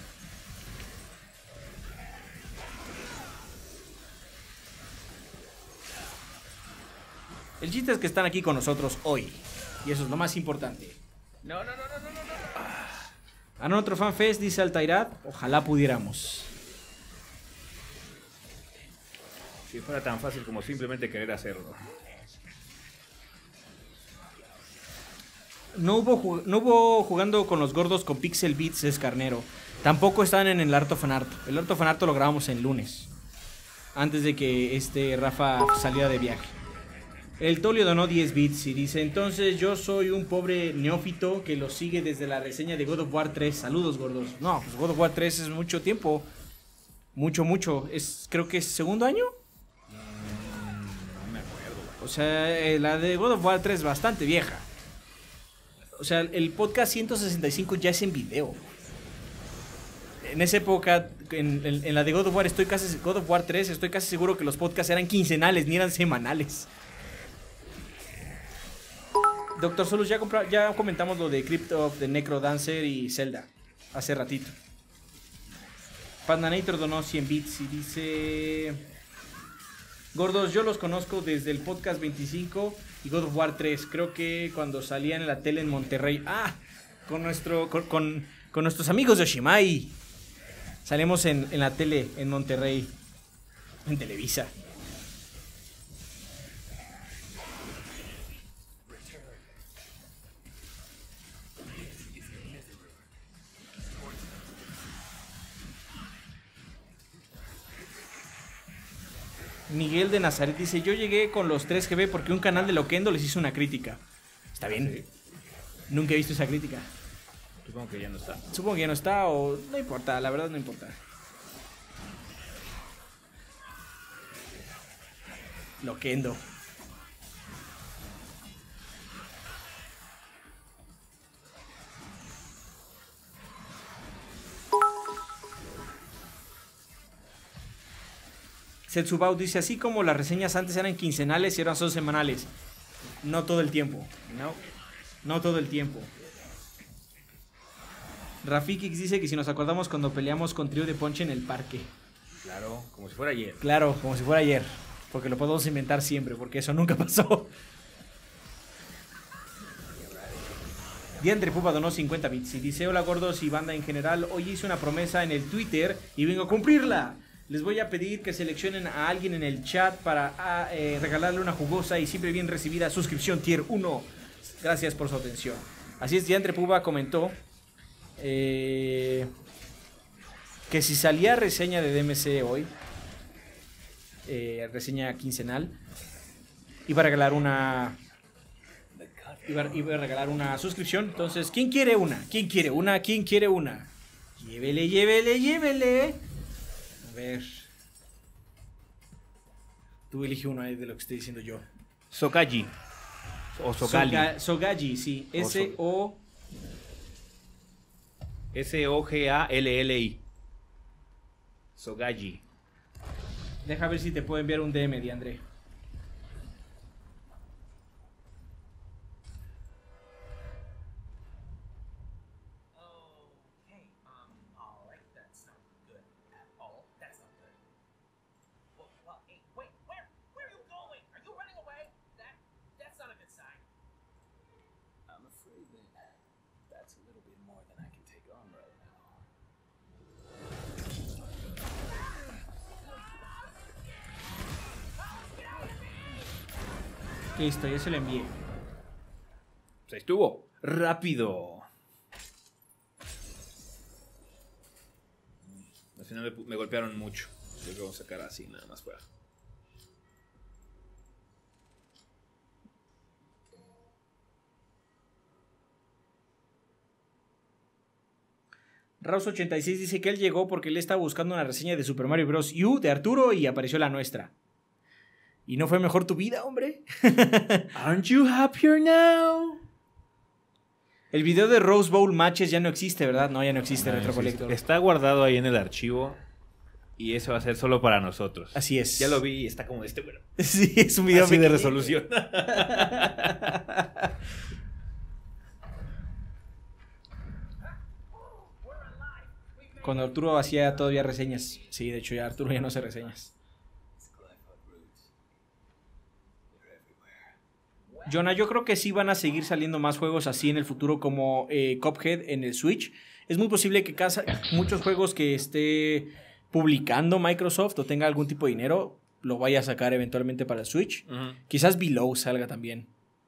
El chiste es que están aquí con nosotros hoy. Y eso es lo más importante. No, no, no, no, no, no. A otro fanfest, dice Altairad. Ojalá pudiéramos. Si fuera tan fácil como simplemente querer hacerlo. No hubo, no hubo jugando con los gordos con Pixel Beats es Carnero. Tampoco están en el Art of Fanarto. El Art of Fanarto lo grabamos el lunes. Antes de que este Rafa saliera de viaje. El Tolio donó diez bits y dice: entonces yo soy un pobre neófito que lo sigue desde la reseña de God of War tres. Saludos, gordos. No, pues God of War tres es mucho tiempo. Mucho, mucho. Es, creo que es segundo año. No me acuerdo. O sea, eh, la de God of War tres es bastante vieja. O sea, el podcast ciento sesenta y cinco ya es en video. En esa época, en, en, en la de God of War, estoy casi, God of War tres, estoy casi seguro que los podcasts eran quincenales, ni eran semanales. Doctor Solus, ya, compra, ya comentamos lo de Crypt of the Necrodancer y Zelda hace ratito. Pandanator donó cien bits y dice: gordos, yo los conozco desde el podcast veinticinco y God of War tres. Creo que cuando salían en la tele en Monterrey. Ah, con, nuestro, con, con, con nuestros amigos de Oshimai. Salimos en, en la tele en Monterrey. En Televisa. Miguel de Nazaret dice: yo llegué con los tres G B porque un canal de Loquendo les hizo una crítica. Está bien. Sí. Nunca he visto esa crítica. Supongo que ya no está. Supongo que ya no está o... no importa, la verdad no importa. Loquendo. Setsubao dice: así como las reseñas antes eran quincenales y ahora son semanales. No todo el tiempo. No. No todo el tiempo. Rafikix dice que si nos acordamos cuando peleamos con Trío de Ponche en el parque. Claro, como si fuera ayer. Claro, como si fuera ayer. Porque lo podemos inventar siempre, porque eso nunca pasó. Diandre Pupa donó cincuenta bits y dice: hola gordos y banda en general, hoy hice una promesa en el Twitter y vengo a cumplirla. Les voy a pedir que seleccionen a alguien en el chat para a, eh, regalarle una jugosa y siempre bien recibida suscripción tier uno. Gracias por su atención. Así es, Diandre Puba comentó eh, que si salía reseña de D M C hoy, eh, reseña quincenal, iba a regalar una iba, iba a regalar una suscripción. Entonces, ¿quién quiere una? ¿Quién quiere una? ¿Quién quiere una? Llévele, llévele, llévele. A ver. Tú elige uno de lo que estoy diciendo yo. Sogaji. O Sogali. Soga, Sogaji, sí. S O S O G A L L I. Sogaji. Deja ver si te puedo enviar un D M, Diandre. Listo, ya se lo envié. Se estuvo rápido. Al final me, me golpearon mucho. Yo lo voy a sacar así, nada más fuera. Raus ochenta y seis dice que él llegó porque él estaba buscando una reseña de Super Mario Bros. U de Arturo y apareció la nuestra. ¿Y no fue mejor tu vida, hombre? Aren't you happier now? El video de Rose Bowl Matches ya no existe, ¿verdad? No, ya no existe, no, Retro existe. Collector. Está guardado ahí en el archivo. y eso va a ser solo para nosotros. Así es. Ya lo vi y está como de este, bueno. Sí, es un video así de pequeño. resolución. Cuando Arturo hacía todavía reseñas. Sí, de hecho ya Arturo ya no hace reseñas. Jonah, yo creo que sí van a seguir saliendo más juegos así en el futuro como eh, Cuphead en el Switch. Es muy posible que casa, muchos juegos que esté publicando Microsoft o tenga algún tipo de dinero lo vaya a sacar eventualmente para el Switch. Uh-huh. Quizás Below salga también.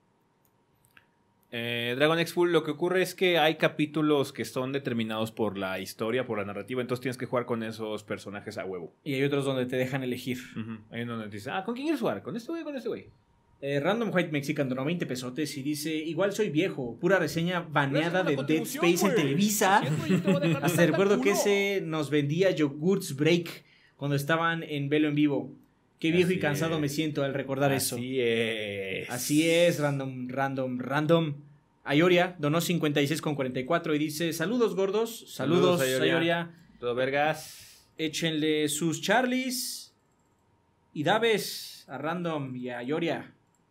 Eh, Dragon X Full, lo que ocurre es que hay capítulos que son determinados por la historia, por la narrativa, entonces tienes que jugar con esos personajes a huevo. Y hay otros donde te dejan elegir. Uh-huh. Hay donde te dicen, ah, ¿con quién quieres jugar? ¿Con este güey o con este güey? Eh, Random White Mexican donó veinte pesotes y dice, igual soy viejo, pura reseña baneada de Dead Space en Televisa. Hasta recuerdo que ese nos vendía Yogurts Break cuando estaban en Velo en Vivo. Qué viejo Así y cansado es. me siento al recordar Así eso. Así es. Así es, random, random, random. Ayoria donó cincuenta y seis con cuarenta y cuatro y dice, saludos gordos, saludos, saludos Ayoria. Ayoria. Todo vergas. Échenle sus Charlies y Daves a Random y a Ayoria.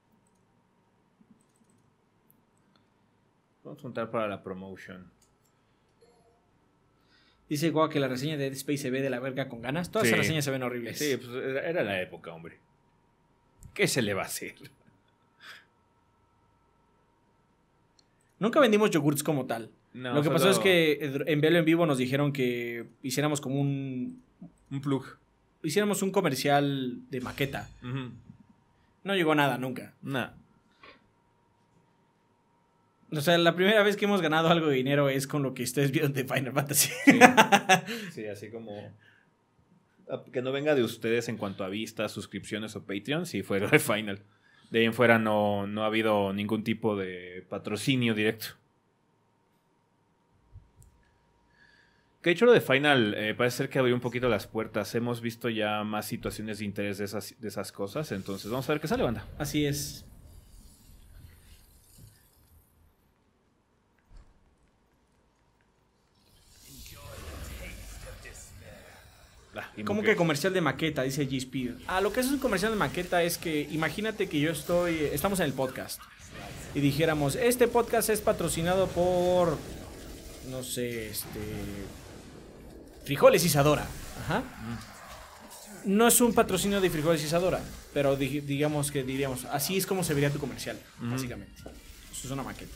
Vamos a juntar para la promotion. Dice Goa que la reseña de Dead Space se ve de la verga con ganas. Todas sí. Esas reseñas se ven horribles. Sí, pues era, era la época, hombre. ¿Qué se le va a hacer? Nunca vendimos yogurts como tal. No, Lo que solo... pasó es que en Velo en Vivo nos dijeron que hiciéramos como un... Un plug. Hiciéramos un comercial de maqueta. Uh-huh. No llegó nada, nunca. Nada. O sea, la primera vez que hemos ganado algo de dinero es con lo que ustedes vieron de Final Fantasy. Sí, sí, así como... Que no venga de ustedes en cuanto a vistas, suscripciones o Patreon, si fuera de Final. De ahí en fuera no, no ha habido ningún tipo de patrocinio directo. Que de hecho lo de Final eh, parece ser que abrió un poquito las puertas. Hemos visto ya más situaciones de interés de esas, de esas cosas. Entonces vamos a ver qué sale, banda. Así es. Ah, ¿Cómo que comercial de maqueta? Dice G-Speed. Ah, lo que es un comercial de maqueta es que imagínate que yo estoy, estamos en el podcast y dijéramos, este podcast es patrocinado por, no sé, este, Frijoles Isadora. Ajá. No es un patrocinio de Frijoles Isadora, pero di- digamos que diríamos, así es como se vería tu comercial, uh-huh. básicamente. Eso es una maqueta.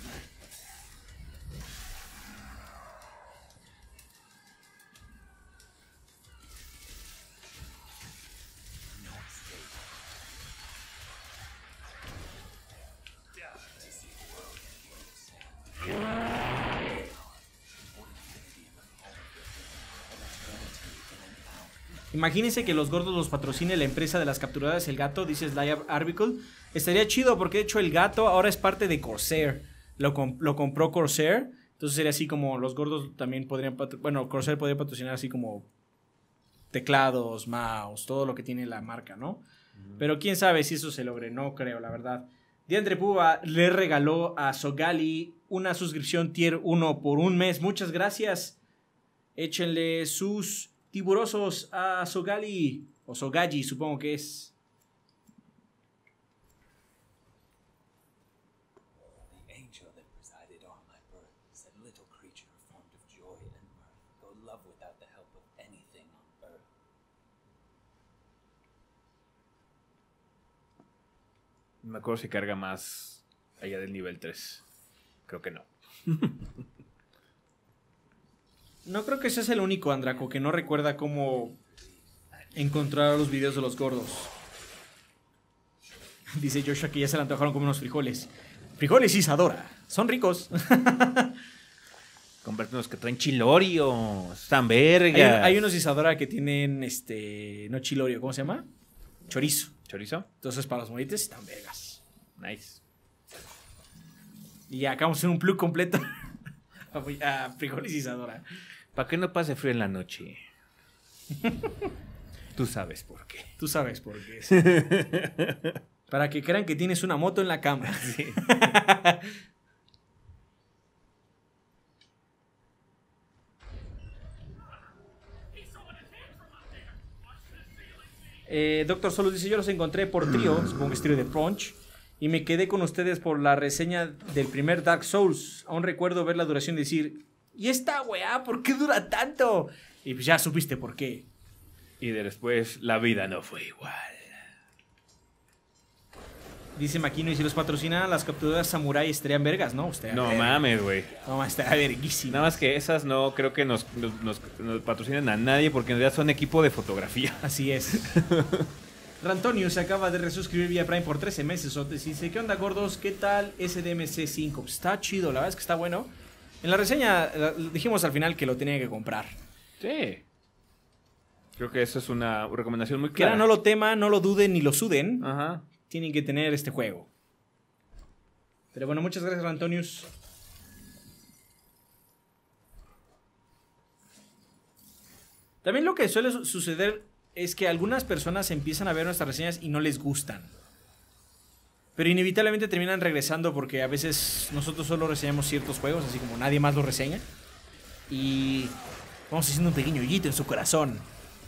Imagínense que los gordos los patrocine la empresa de las capturadas El Gato, dice Sly Arbicle. Estaría chido porque de hecho El Gato ahora es parte de Corsair. Lo, comp- lo compró Corsair. Entonces sería así como los gordos también podrían... Patro- bueno, Corsair podría patrocinar así como teclados, mouse, todo lo que tiene la marca, ¿no? Uh-huh. Pero quién sabe si eso se logre. No creo, la verdad. Diandre Puba le regaló a Sogali una suscripción tier uno por un mes. Muchas gracias. Échenle sus... tiburosos a Sogali o Sogaji, supongo que es. The angel that presided on my birth said, little creature formed of joy and mirth, go love without the help of anything on earth. No me acuerdo si carga más allá del nivel tres. Creo que no. No creo que ese es el único Andraco que no recuerda cómo encontrar los videos de los gordos. Dice Joshua que ya se le antojaron como unos frijoles. Frijoles Isadora. Son ricos. Comprarte unos que traen chilorio. Están verga. Hay, hay unos Isadora que tienen, este, no chilorio, ¿cómo se llama? Chorizo. ¿Chorizo? Entonces para los monites están vergas. Nice. Y ya acabamos en un plug completo. A frijoles Isadora. ¿Para qué no pase frío en la noche? Tú sabes por qué. Tú sabes por qué. Sí. Para que crean que tienes una moto en la cama. Sí. Eh, Doctor Solo dice, yo los encontré por trío, supongo que es trío de Punch, y me quedé con ustedes por la reseña del primer Dark Souls. Aún recuerdo ver la duración y decir, ¿y esta weá? ¿Por qué dura tanto? Y pues ya supiste por qué. Y después, la vida no fue igual. Dice Makino, y si los patrocinan las capturadoras Samurai estarían vergas, ¿no? Usted, No mames, güey. No, está verguísimo. Nada más que esas no creo que nos, nos, nos, nos patrocinen a nadie porque en realidad son equipo de fotografía. Así es. Rantonio se acaba de resuscribir vía Prime por trece meses. Y dice, ¿qué onda, gordos? ¿Qué tal S D M C cinco? Pues está chido, la verdad es que está bueno. En la reseña dijimos al final que lo tenía que comprar. Sí. Creo que eso es una recomendación muy Que clara. ahora no lo teman, no lo duden ni lo suden. Ajá. Tienen que tener este juego. Pero bueno, muchas gracias, Antonius. También lo que suele su suceder es que algunas personas empiezan a ver nuestras reseñas y no les gustan. Pero inevitablemente terminan regresando porque a veces nosotros solo reseñamos ciertos juegos, así como nadie más los reseña. Y vamos haciendo un pequeño hoyito en su corazón.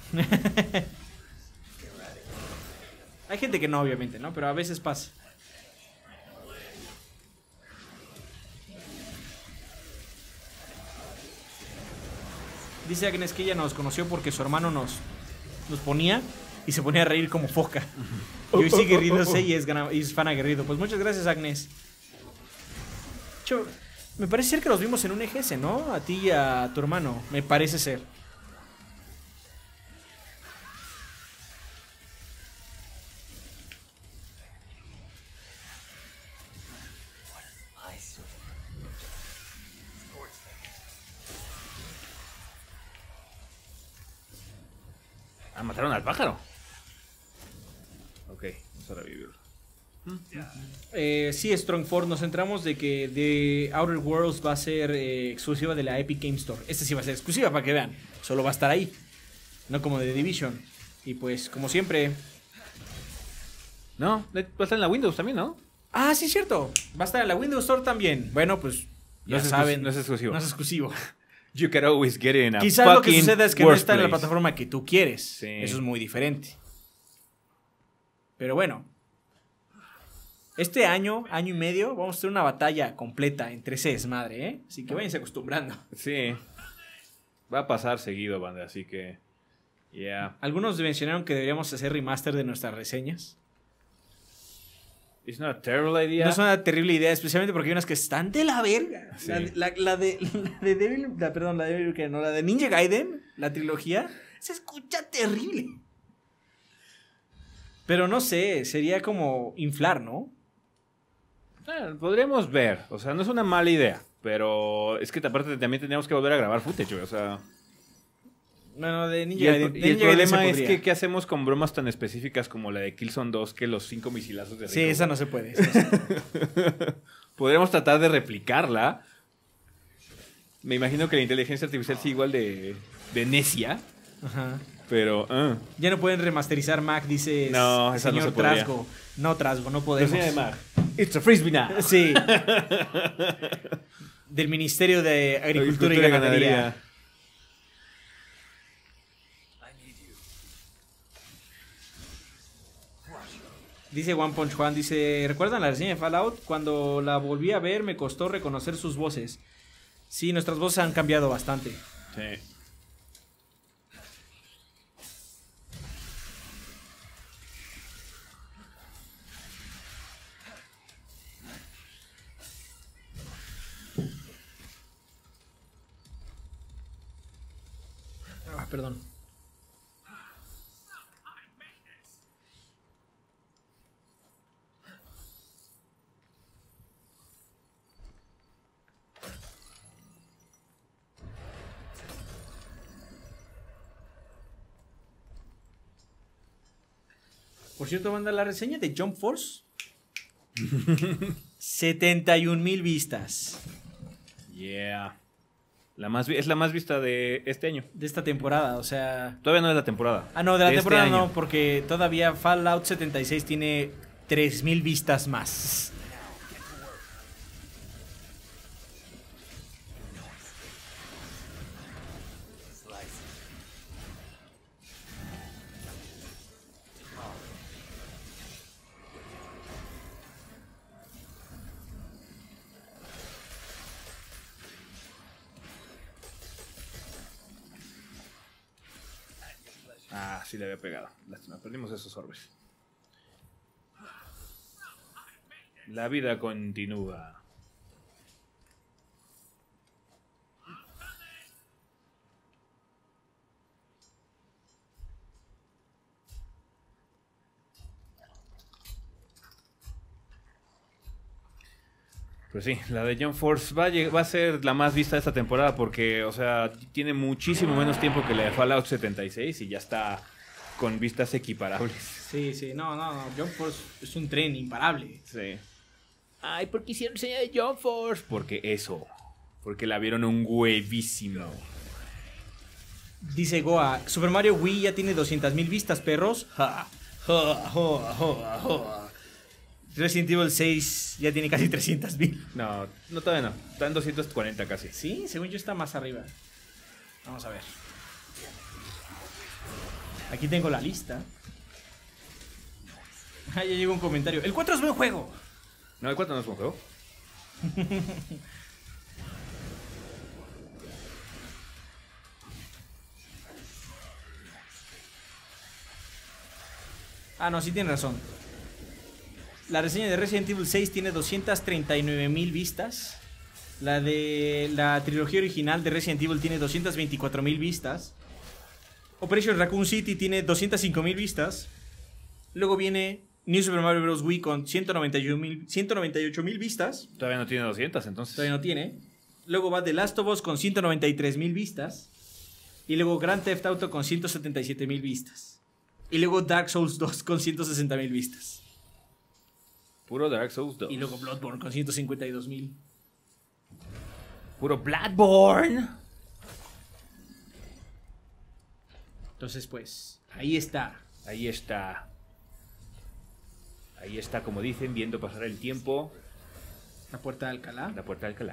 Hay gente que no, obviamente, ¿no? Pero a veces pasa. Dice Agnes que ella nos conoció porque su hermano nos, nos ponía y se ponía a reír como foca. Y hoy sigue riéndose y es, y es fan aguerrido. Pues muchas gracias, Agnes. Cho, me parece ser que los vimos en un E G S, ¿no? A ti y a tu hermano. Me parece ser. Ah, mataron al pájaro. Ok, vamos a revivirlo. Eh, sí, Strongford, nos centramos de que The Outer Worlds va a ser eh, exclusiva de la Epic Game Store. Esta sí va a ser exclusiva, para que vean. Solo va a estar ahí. No como The Division. Y pues, como siempre... No, va a estar en la Windows también, ¿no? Ah, sí, cierto. Va a estar en la Windows Store también. Bueno, pues, ya no es saben. No es exclusivo. No es exclusivo. You can always get in a Quizás lo que fucking suceda es que no está en la workplace. plataforma que tú quieres. Sí. Eso es muy diferente. Pero bueno. Este año, año y medio, vamos a tener una batalla completa entre ese desmadre, ¿eh? Así que váyanse acostumbrando. Sí. Va a pasar seguido, banda, así que... Yeah. Algunos mencionaron que deberíamos hacer remaster de nuestras reseñas. It's not a terrible idea. No es una terrible idea, especialmente porque hay unas que están de la verga. Sí. La, la, la de, la de Devil, la, perdón, la de Devil, que no, la de Ninja Gaiden, la trilogía, se escucha terrible. Pero no sé, sería como inflar, ¿no? Ah, podríamos ver, o sea, no es una mala idea, pero es que aparte también tendríamos que volver a grabar footage, o sea... Bueno, de Ninja Y el, Gaiden. y de el Ninja Gaiden problema se es podría. que ¿qué hacemos con bromas tan específicas como la de Killzone dos, que los cinco misilazos de Sí, Rico? esa no se puede. Esa no se puede. Podríamos tratar de replicarla. Me imagino que la inteligencia artificial sí igual de, de necia, Ajá. pero... Uh. Ya no pueden remasterizar Mac, dice No, esa no señor se podría. Trasgo. No, Trasgo, no podemos. Reseña de Mar. It's a frisbee now. Sí. Del Ministerio de Agricultura, Agricultura y Ganadería. Dice One Punch Juan, dice, ¿recuerdan la reseña de Fallout? Cuando la volví a ver me costó reconocer sus voces. Sí, nuestras voces han cambiado bastante. Sí. Ah, perdón. Por cierto, banda, la reseña de Jump Force. setenta y un mil vistas. Yeah. La más, vi- es la más vista de este año. De esta temporada, o sea... Todavía no es la temporada. Ah, no, de la este temporada año. no, porque todavía Fallout setenta y seis tiene tres mil vistas más. Ah, sí le había pegado. Lástima, perdimos esos orbes. La vida continúa. Pues sí, la de Jump Force va a, va a ser la más vista de esta temporada porque, o sea, tiene muchísimo menos tiempo que la de Fallout setenta y seis y ya está con vistas equiparables. Sí, sí, no, no, no. Jump Force es un tren imparable. Sí. Ay, ¿por qué hicieron señal de Jump Force? Porque eso, porque la vieron un huevísimo. Dice Goa, Super Mario Wii ya tiene doscientas mil vistas, perros. Ja, ja, ja, ja, ja. Resident Evil seis ya tiene casi trescientas mil. No, no, todavía no. Está en doscientos cuarenta casi. Sí, según yo está más arriba. Vamos a ver. Aquí tengo la lista. Ah, ya llegó un comentario. El cuatro es buen juego. No, el cuatro no es buen juego. Ah, no, sí tiene razón. La reseña de Resident Evil seis tiene doscientas treinta y nueve mil vistas. La de la trilogía original de Resident Evil tiene doscientas veinticuatro mil vistas. Operation Raccoon City tiene doscientas cinco mil vistas. Luego viene New Super Mario Bros. Wii con ciento noventa y ocho mil vistas. Todavía no tiene doscientas, entonces. Todavía no tiene. Luego va The Last of Us con ciento noventa y tres mil vistas. Y luego Grand Theft Auto con ciento setenta y siete mil vistas. Y luego Dark Souls dos con ciento sesenta mil vistas. Puro Dark Souls dos. Y luego Bloodborne con ciento cincuenta y dos mil. Puro Bloodborne. Entonces, pues, ahí está. Ahí está. Ahí está, como dicen, viendo pasar el tiempo. La puerta de Alcalá. La puerta de Alcalá.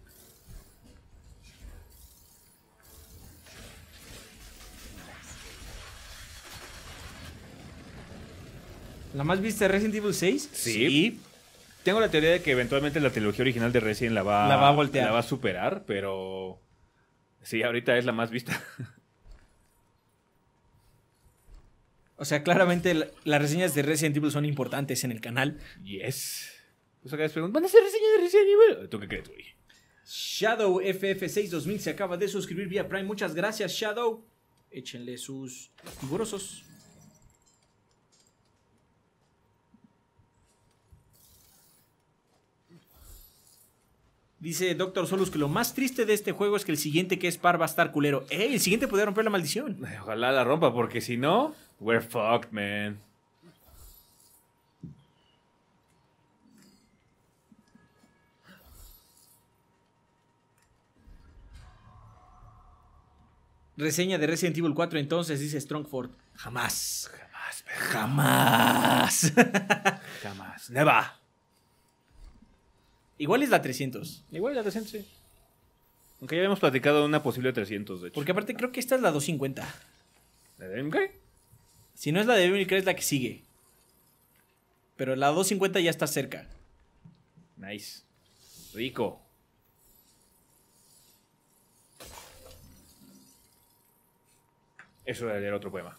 ¿La más vista de Resident Evil seis? Sí. sí. Tengo la teoría de que eventualmente la trilogía original de Resident la va, la va a voltear. La va a superar, pero... Sí, ahorita es la más vista. O sea, claramente la, las reseñas de Resident Evil son importantes en el canal. Yes. Pues acá les pregunto, ¿van a hacer reseñas de Resident Evil? ¿Tú qué crees, güey? Shadow F F seis dos mil se acaba de suscribir vía Prime. Muchas gracias, Shadow. Échenle sus figurosos. Dice Doctor Solus que lo más triste de este juego es que el siguiente que es par va a estar culero. ¡Ey! El siguiente puede romper la maldición. Ojalá la rompa, porque si no, we're fucked, man. Reseña de Resident Evil cuatro entonces, dice Strongford. Jamás. Jamás. Jamás. Jamás. Never. Igual es la trescientos. Igual es la trescientos, sí. Aunque ya habíamos platicado de una posible trescientos, de hecho. Porque aparte creo que esta es la doscientos cincuenta. ¿La de M K? Si no es la de Devil May Cry, es la que sigue. Pero la doscientos cincuenta ya está cerca. Nice. Rico. Eso de leer otro poema.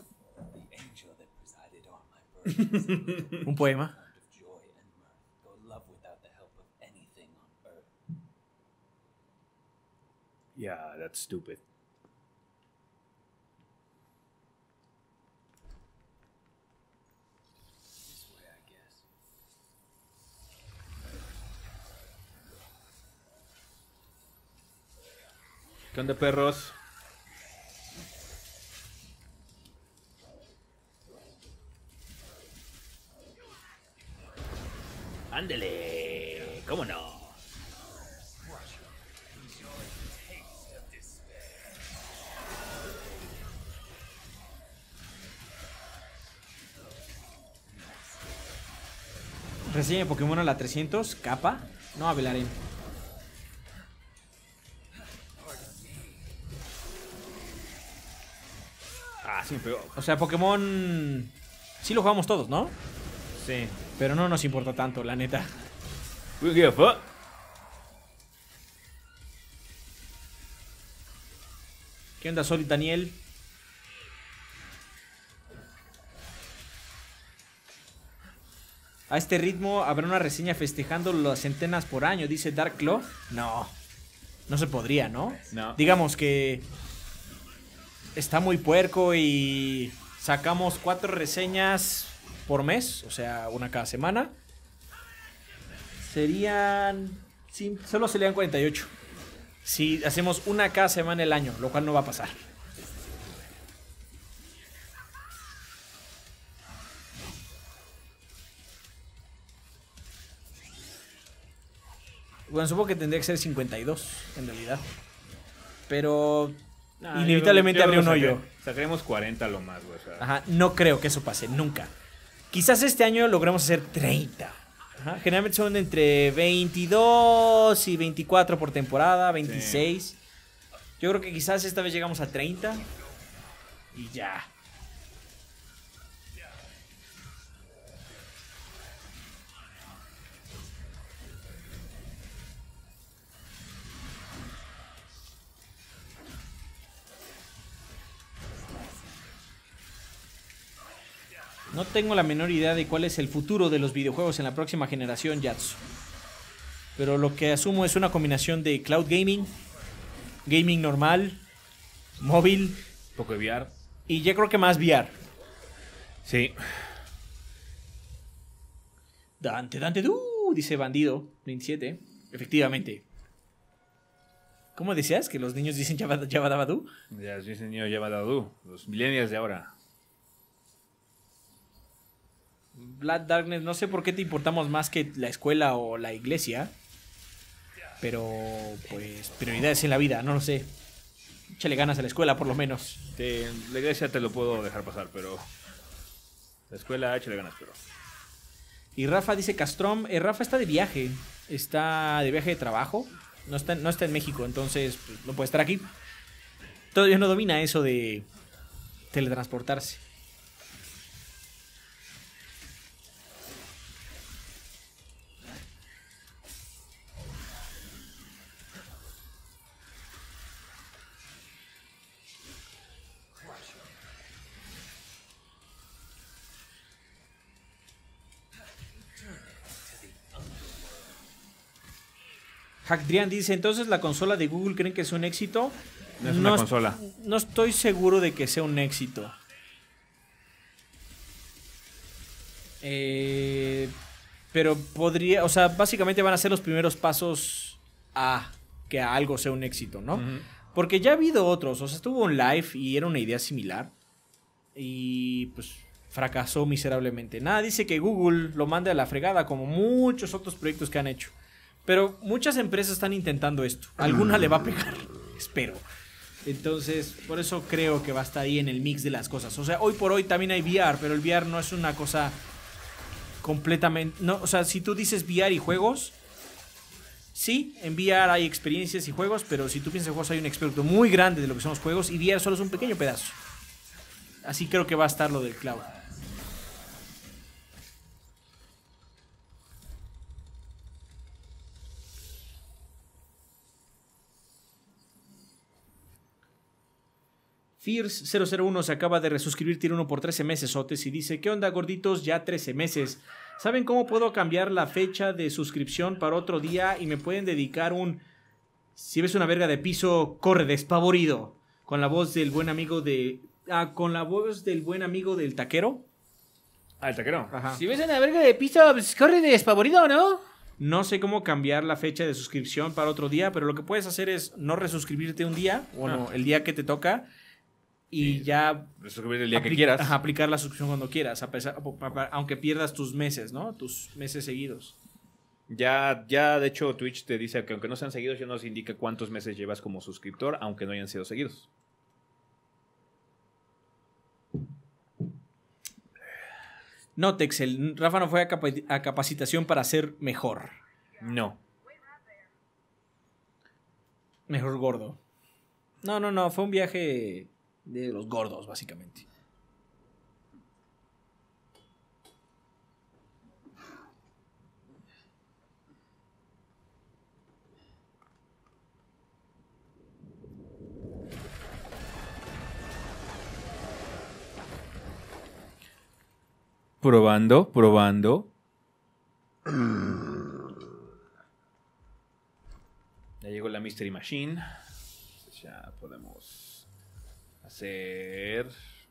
Un poema. Yeah, that's stupid. ¿Qué onda, perros? Ándele, ¿cómo no? Reseña de Pokémon a la trescientos. Capa. No, Abelarén. Ah, sí me pegó. O sea, Pokémon... Sí lo jugamos todos, ¿no? Sí. Pero no nos importa tanto, la neta. We don't give a fuck. ¿Qué onda, Sol y Daniel? A este ritmo habrá una reseña festejando las centenas por año, dice Dark Claw. No, no se podría, ¿no? No. Digamos que está muy puerco y sacamos cuatro reseñas por mes, o sea, una cada semana. Serían... sí, solo serían cuarenta y ocho. Si hacemos una cada semana el año, lo cual no va a pasar. Bueno, supongo que tendría que ser cincuenta y dos, en realidad. Pero Nah, inevitablemente yo creo- yo habría creo un que hoyo. saca- Sacaremos cuarenta lo más, güey. O sea, Ajá, no creo que eso pase, nunca. Quizás este año logremos hacer treinta. Ajá, generalmente son entre veintidós y veinticuatro por temporada, veintiséis. Yo creo que quizás esta vez llegamos a treinta. Y ya. No tengo la menor idea de cuál es el futuro de los videojuegos en la próxima generación, Yatsu. Pero lo que asumo es una combinación de cloud gaming, gaming normal, móvil poco de V R. y ya creo que más V R. Sí. Dante, Dante, du, dice Bandido veintisiete. Efectivamente. ¿Cómo decías que los niños dicen Jabba Jabba Dabba Du? Ya es niño Jabba Dabba Du. Los millennials de ahora. Blood Darkness, no sé por qué te importamos más que la escuela o la iglesia. Pero, pues, prioridades en la vida, no lo sé. Échale ganas a la escuela, por lo menos. Te- la iglesia te lo puedo dejar pasar, pero... La escuela, échale ganas, pero... Y Rafa dice Castrom, eh, Rafa está de viaje. Está de viaje de trabajo. No está, no está en México, entonces pues, no puede estar aquí. Todavía no domina eso de teletransportarse. Hackdrian dice, entonces la consola de Google creen que es un éxito. No es una est- consola. No estoy seguro de que sea un éxito. Eh, pero podría, o sea, básicamente van a ser los primeros pasos a que algo sea un éxito, ¿no? Ujú. Porque ya ha habido otros, o sea, estuvo un live y era una idea similar y pues fracasó miserablemente. Nada dice que Google lo mande a la fregada como muchos otros proyectos que han hecho. Pero muchas empresas están intentando esto. Alguna le va a pegar, espero. Entonces, por eso creo que va a estar ahí en el mix de las cosas. O sea, hoy por hoy también hay V R, pero el V R no es una cosa completamente... No, o sea, si tú dices V R y juegos, sí, en V R hay experiencias y juegos, pero si tú piensas en juegos hay un espectro muy grande de lo que son los juegos y V R solo es un pequeño pedazo. Así creo que va a estar lo del cloud. Fierce cero cero uno se acaba de resuscribir, tiene uno por trece meses, Otes, y dice, ¿qué onda, gorditos? Ya trece meses. ¿Saben cómo puedo cambiar la fecha de suscripción para otro día y me pueden dedicar un... Si ves una verga de piso, corre despavorido. Con la voz del buen amigo de... Ah, con la voz del buen amigo del taquero. Ah, el taquero. Ajá. Si ves una verga de piso, pues corre de despavorido, ¿no? No sé cómo cambiar la fecha de suscripción para otro día, pero lo que puedes hacer es no resuscribirte un día, o no, el día que te toca, y Sí. ya Suscribir el día que apli- quieras. ajá, aplicar la suscripción cuando quieras, a pesar- aunque pierdas tus meses, ¿no? Tus meses seguidos. Ya, ya, de hecho, Twitch te dice que aunque no sean seguidos, ya nos indica cuántos meses llevas como suscriptor, aunque no hayan sido seguidos. No, Texel, Rafa no fue a, capa- a capacitación para ser mejor. No. Mejor gordo. No, no, no, fue un viaje de los gordos, básicamente. Probando, probando. Ya llegó la Mystery Machine. Ya podemos hacer...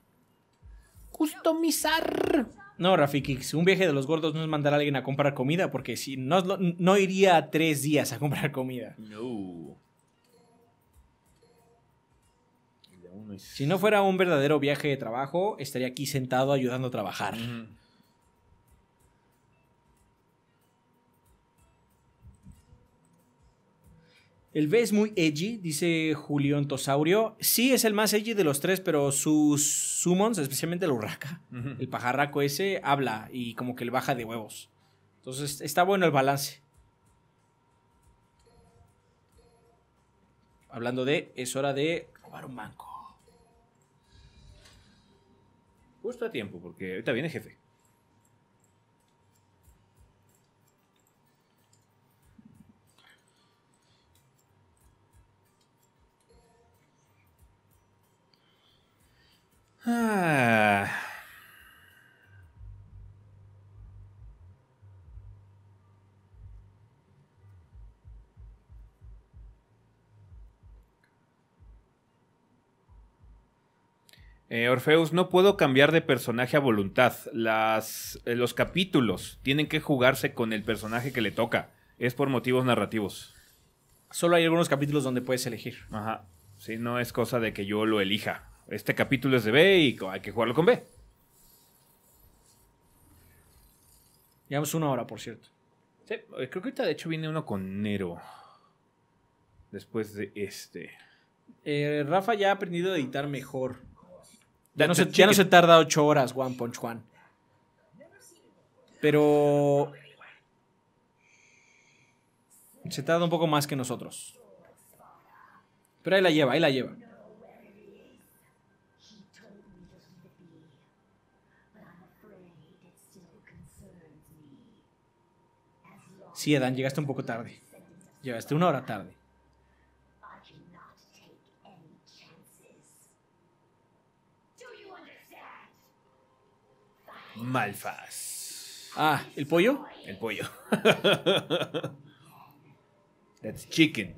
customizar. No, Rafikix, un viaje de los gordos no es mandar a alguien a comprar comida, porque si no, no iría tres días a comprar comida. No. Si no fuera un verdadero viaje de trabajo, estaría aquí sentado ayudando a trabajar. Uh-huh. El B es muy edgy, dice Julián Tosaurio. Sí, es el más edgy de los tres, pero sus summons, especialmente el Urraca, uh-huh. el pajarraco ese, habla y como que le baja de huevos. Entonces está bueno el balance. Hablando de, es hora de robar un banco. Justo a tiempo, porque ahorita viene jefe. Ah. Eh, Orfeus, no puedo cambiar de personaje a voluntad. Las, eh, los capítulos tienen que jugarse con el personaje que le toca. Es por motivos narrativos. Solo hay algunos capítulos donde puedes elegir. Ajá. Sí, no es cosa de que yo lo elija. Este capítulo es de B y hay que jugarlo con B. Llevamos una hora, por cierto. Sí, creo que ahorita de hecho viene uno con Nero. Después de este. Eh, Rafa ya ha aprendido a editar mejor. Ya no, se, ya no se tarda ocho horas One Punch One. Pero se tarda un poco más que nosotros. Pero ahí la lleva, ahí la lleva. Sí, Edan, llegaste un poco tarde. Llegaste una hora tarde. Malphas. Ah, ¿el pollo? El pollo. That's chicken.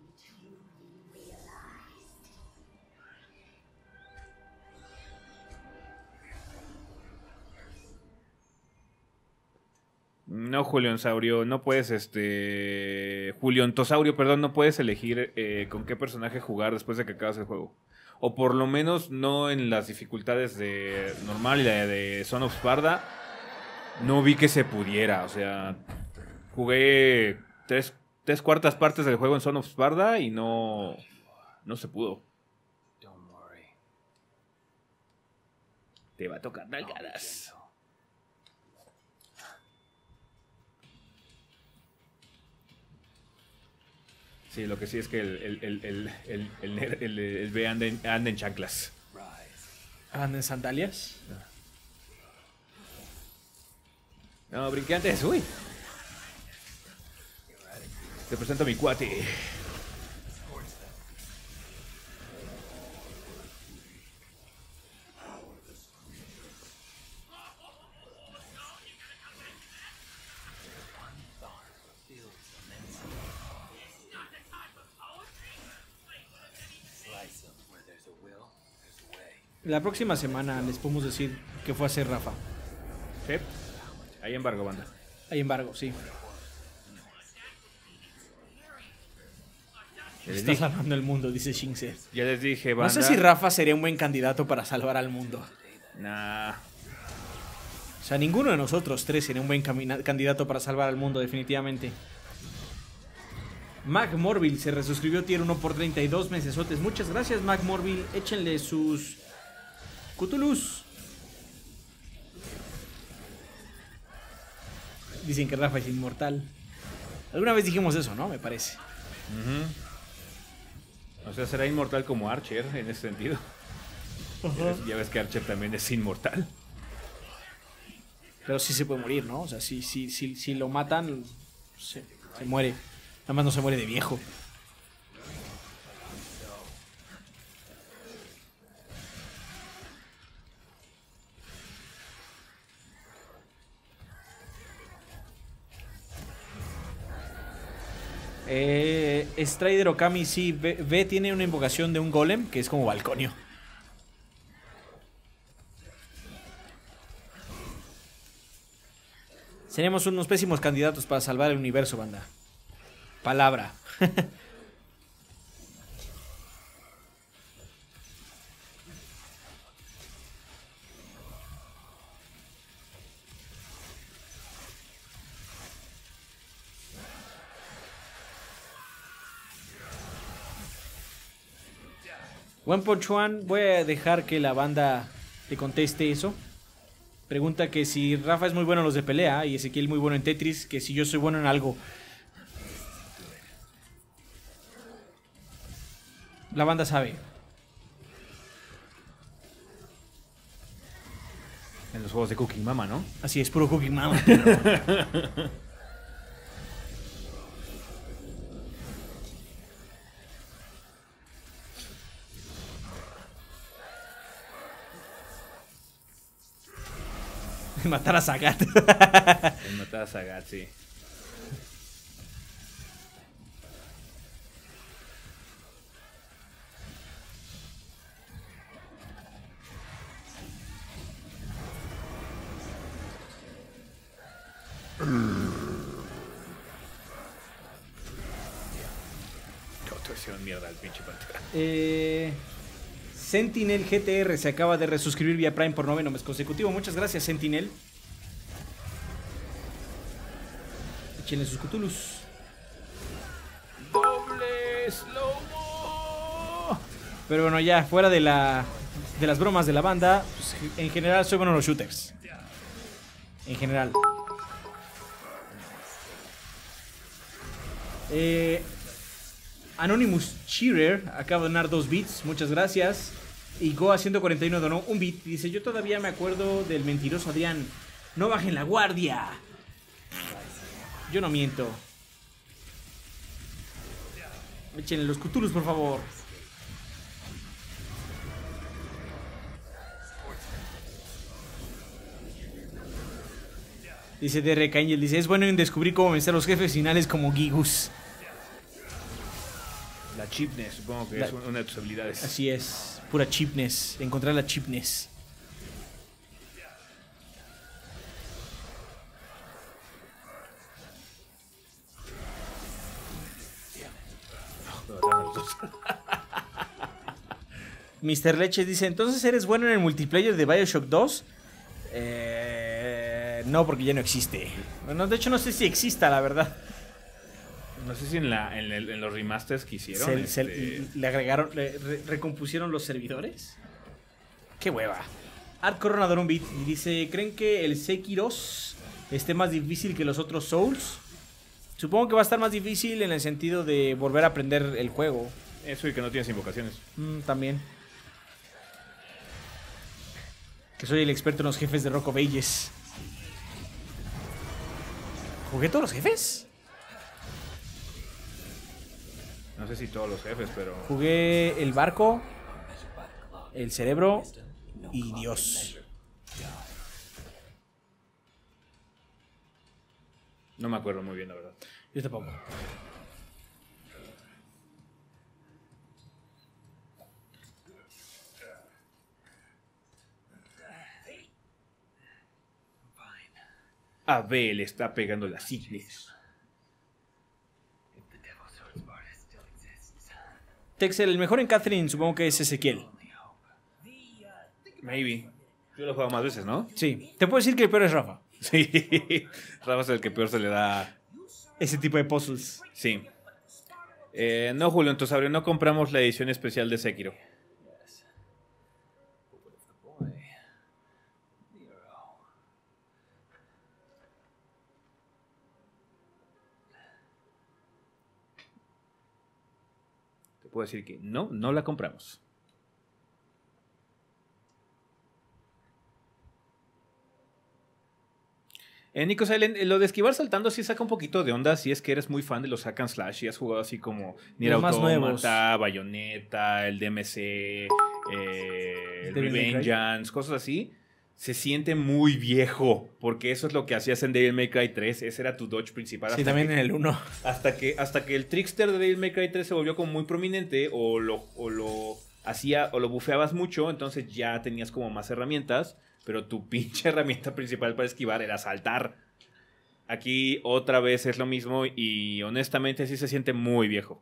No, Julián Saurio, no puedes, este... Julián Tosaurio, perdón, no puedes elegir eh, con qué personaje jugar después de que acabas el juego. O por lo menos no en las dificultades de normal y la de Son of Sparda. No vi que se pudiera, o sea... Jugué tres, tres cuartas partes del juego en Son of Sparda y no... No se pudo. Te va a tocar nalgadas. Sí, lo que sí es que el, el, el, el, el, el, el, el B anda en, anda en chanclas. ¿Anda en sandalias? No, no brinqué antes, uy. Te presento a mi cuate. La próxima semana les podemos decir qué fue a hacer Rafa. Sí. Hay embargo, banda. Hay embargo, sí. Está salvando el mundo, dice Shinse. Ya les dije, banda. No sé si Rafa sería un buen candidato para salvar al mundo. Nah. O sea, ninguno de nosotros tres sería un buen candidato para salvar al mundo, definitivamente. Mac Morville se resuscribió tier uno por treinta y dos mesesotes. Muchas gracias, Mac Morville. Échenle sus Cthulhus. Dicen que Rafa es inmortal. Alguna vez dijimos eso, ¿no? Me parece. Uh-huh. O sea, será inmortal como Archer en ese sentido. Uh-huh. ya, ves, ya ves que Archer también es inmortal. Pero sí se puede morir, ¿no? O sea, si, si, si, si lo matan, se, se muere. Nada más no se muere de viejo. Eh, Strider Okami, sí. B, B tiene una invocación de un golem que es como balconio. Seremos unos pésimos candidatos para salvar el universo, banda. Palabra. One Punch One, voy a dejar que la banda te conteste eso. Pregunta que si Rafa es muy bueno en los de pelea y Ezequiel muy bueno en Tetris, que si yo soy bueno en algo. La banda sabe. En los juegos de Cooking Mama, ¿no? Así es, puro Cooking Mama. Matar a Sagat. Matar a Sagat, sí. Mierda, el pinche pantera. Eh, Sentinel G T R se acaba de resuscribir vía Prime por noveno mes consecutivo. Muchas gracias, Sentinel. Échenle sus Cthulhus. Doble slow. Pero bueno, ya fuera de la de las bromas de la banda, pues, en general soy bueno en los shooters. En general. Eh, Anonymous Cheerer acaba de donar dos bits, muchas gracias. Y Goa ciento cuarenta y uno donó un bit. Dice: yo todavía me acuerdo del mentiroso Adrián. No bajen la guardia. Yo no miento. Échenle los Cthulhus, por favor. Dice Derek Angel, dice: es bueno en descubrir cómo vencer a los jefes finales como Gigus. La chipness, supongo que La... es una de tus habilidades. Así es, pura chipness, encontrar la chipness. mister Leche dice: ¿entonces eres bueno en el multiplayer de BioShock dos? Eh, no, porque ya no existe. Bueno, de hecho no sé si exista, la verdad. No sé si en, la, en, el, en los remasters que hicieron Se, este... se, le agregaron, le re, recompusieron los servidores. Qué hueva. Art Coronador un bit y dice: ¿creen que el Sekiros esté más difícil que los otros Souls? Supongo que va a estar más difícil en el sentido de volver a aprender el juego. Eso y que no tienes invocaciones. Mm, también. Que soy el experto en los jefes de Rock of Ages. ¿Jugué todos los jefes? No sé si todos los jefes, pero... Jugué el barco, el cerebro y Dios. No me acuerdo muy bien, la verdad. Yo tampoco. Abel está pegando las siglas. Texel, el mejor en Catherine supongo que es Ezequiel. Maybe. Yo lo he jugado más veces, ¿no? Sí. Te puedo decir que el peor es Rafa. Sí. Rafa es el que peor se le da. Ese tipo de puzzles. Sí. Eh, no, Julio, entonces ahora no compramos la edición especial de Sekiro. Te puedo decir que no, no la compramos. Eh, Nico Silent, lo de esquivar saltando sí saca un poquito de onda si es que eres muy fan de los hack and slash y has jugado así como Nier Automata, Bayonetta, el D M C, eh, el Revengeance, cosas así. se siente muy viejo, porque eso es lo que hacías en Devil May Cry tres, ese era tu dodge principal. Sí, también que, en el uno. Hasta que, hasta que el trickster de Devil May Cry tres se volvió como muy prominente, o lo, o lo hacía, o lo bufeabas mucho, entonces ya tenías como más herramientas, pero tu pinche herramienta principal para esquivar era saltar. Aquí otra vez es lo mismo y honestamente sí se siente muy viejo.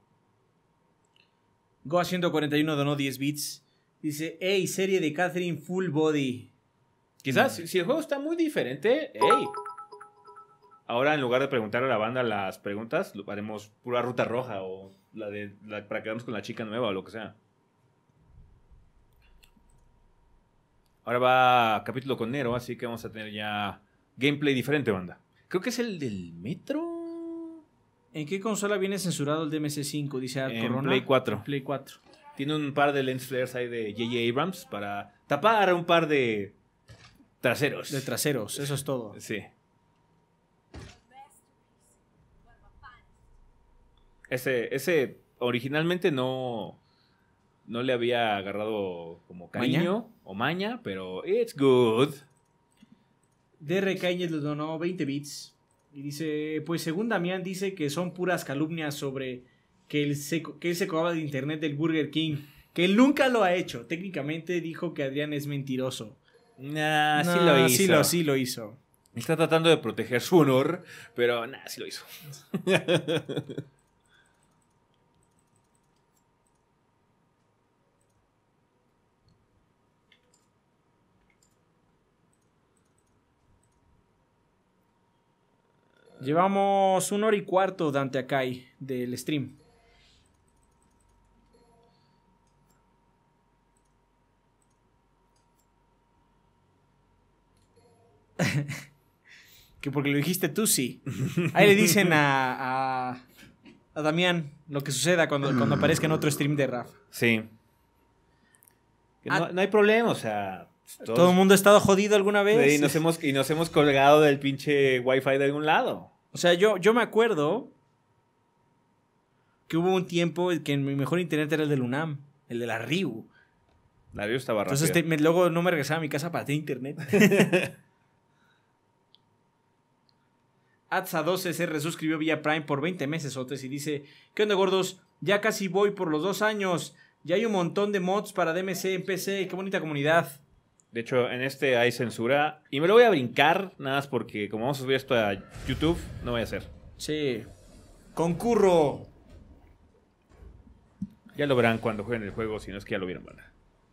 Goa ciento cuarenta y uno donó diez bits. Dice, hey, serie de Catherine Full Body. Quizás, si, si el juego está muy diferente, hey. Ahora en lugar de preguntar a la banda las preguntas, lo haremos pura ruta roja o la de la, para quedarnos con la chica nueva o lo que sea. Ahora va capítulo con Nero, así que vamos a tener ya gameplay diferente, banda. Creo que es el del Metro. ¿En qué consola viene censurado el D M C cinco? Dice Art En Corona. Play cuatro. Play cuatro. Tiene un par de lens flares ahí de J J Abrams para tapar un par de traseros. De traseros, eso es todo. Sí. Ese, ese originalmente no, no le había agarrado como cariño ¿Maña? o maña, pero it's good. D R Cañez le donó veinte bits. Y dice, pues según Damián dice que son puras calumnias sobre que él se, que él se colgaba de internet del Burger King. Que él nunca lo ha hecho. Técnicamente dijo que Adrián es mentiroso. Nah, nah, sí lo hizo. Sí lo, sí lo hizo. Está tratando de proteger su honor, pero nah, sí lo hizo. Llevamos una hora y cuarto, Dante Akai, del stream. Que porque lo dijiste tú, sí. Ahí le dicen a, a, a Damián lo que suceda cuando, cuando aparezca en otro stream de Raf. Sí. No, Ah, no hay problema, o sea... Todos, todo el mundo ha estado jodido alguna vez. Y nos hemos, y nos hemos colgado del pinche wifi de algún lado. O sea, yo, yo me acuerdo que hubo un tiempo que mi mejor internet era el del UNAM, el de la RIU. La RIU estaba rápida. Entonces te, me, luego no me regresaba a mi casa para tener internet. Atsa doce se resuscribió vía Prime por veinte meses otes y dice, ¿qué onda, gordos? Ya casi voy por los dos años. Ya hay un montón de mods para D M C en P C. Qué bonita comunidad. De hecho, en este hay censura. Y me lo voy a brincar, nada más porque como vamos a subir esto a YouTube, no voy a hacer. Sí. Concurro. Ya lo verán cuando jueguen el juego, si no es que ya lo vieron, banda.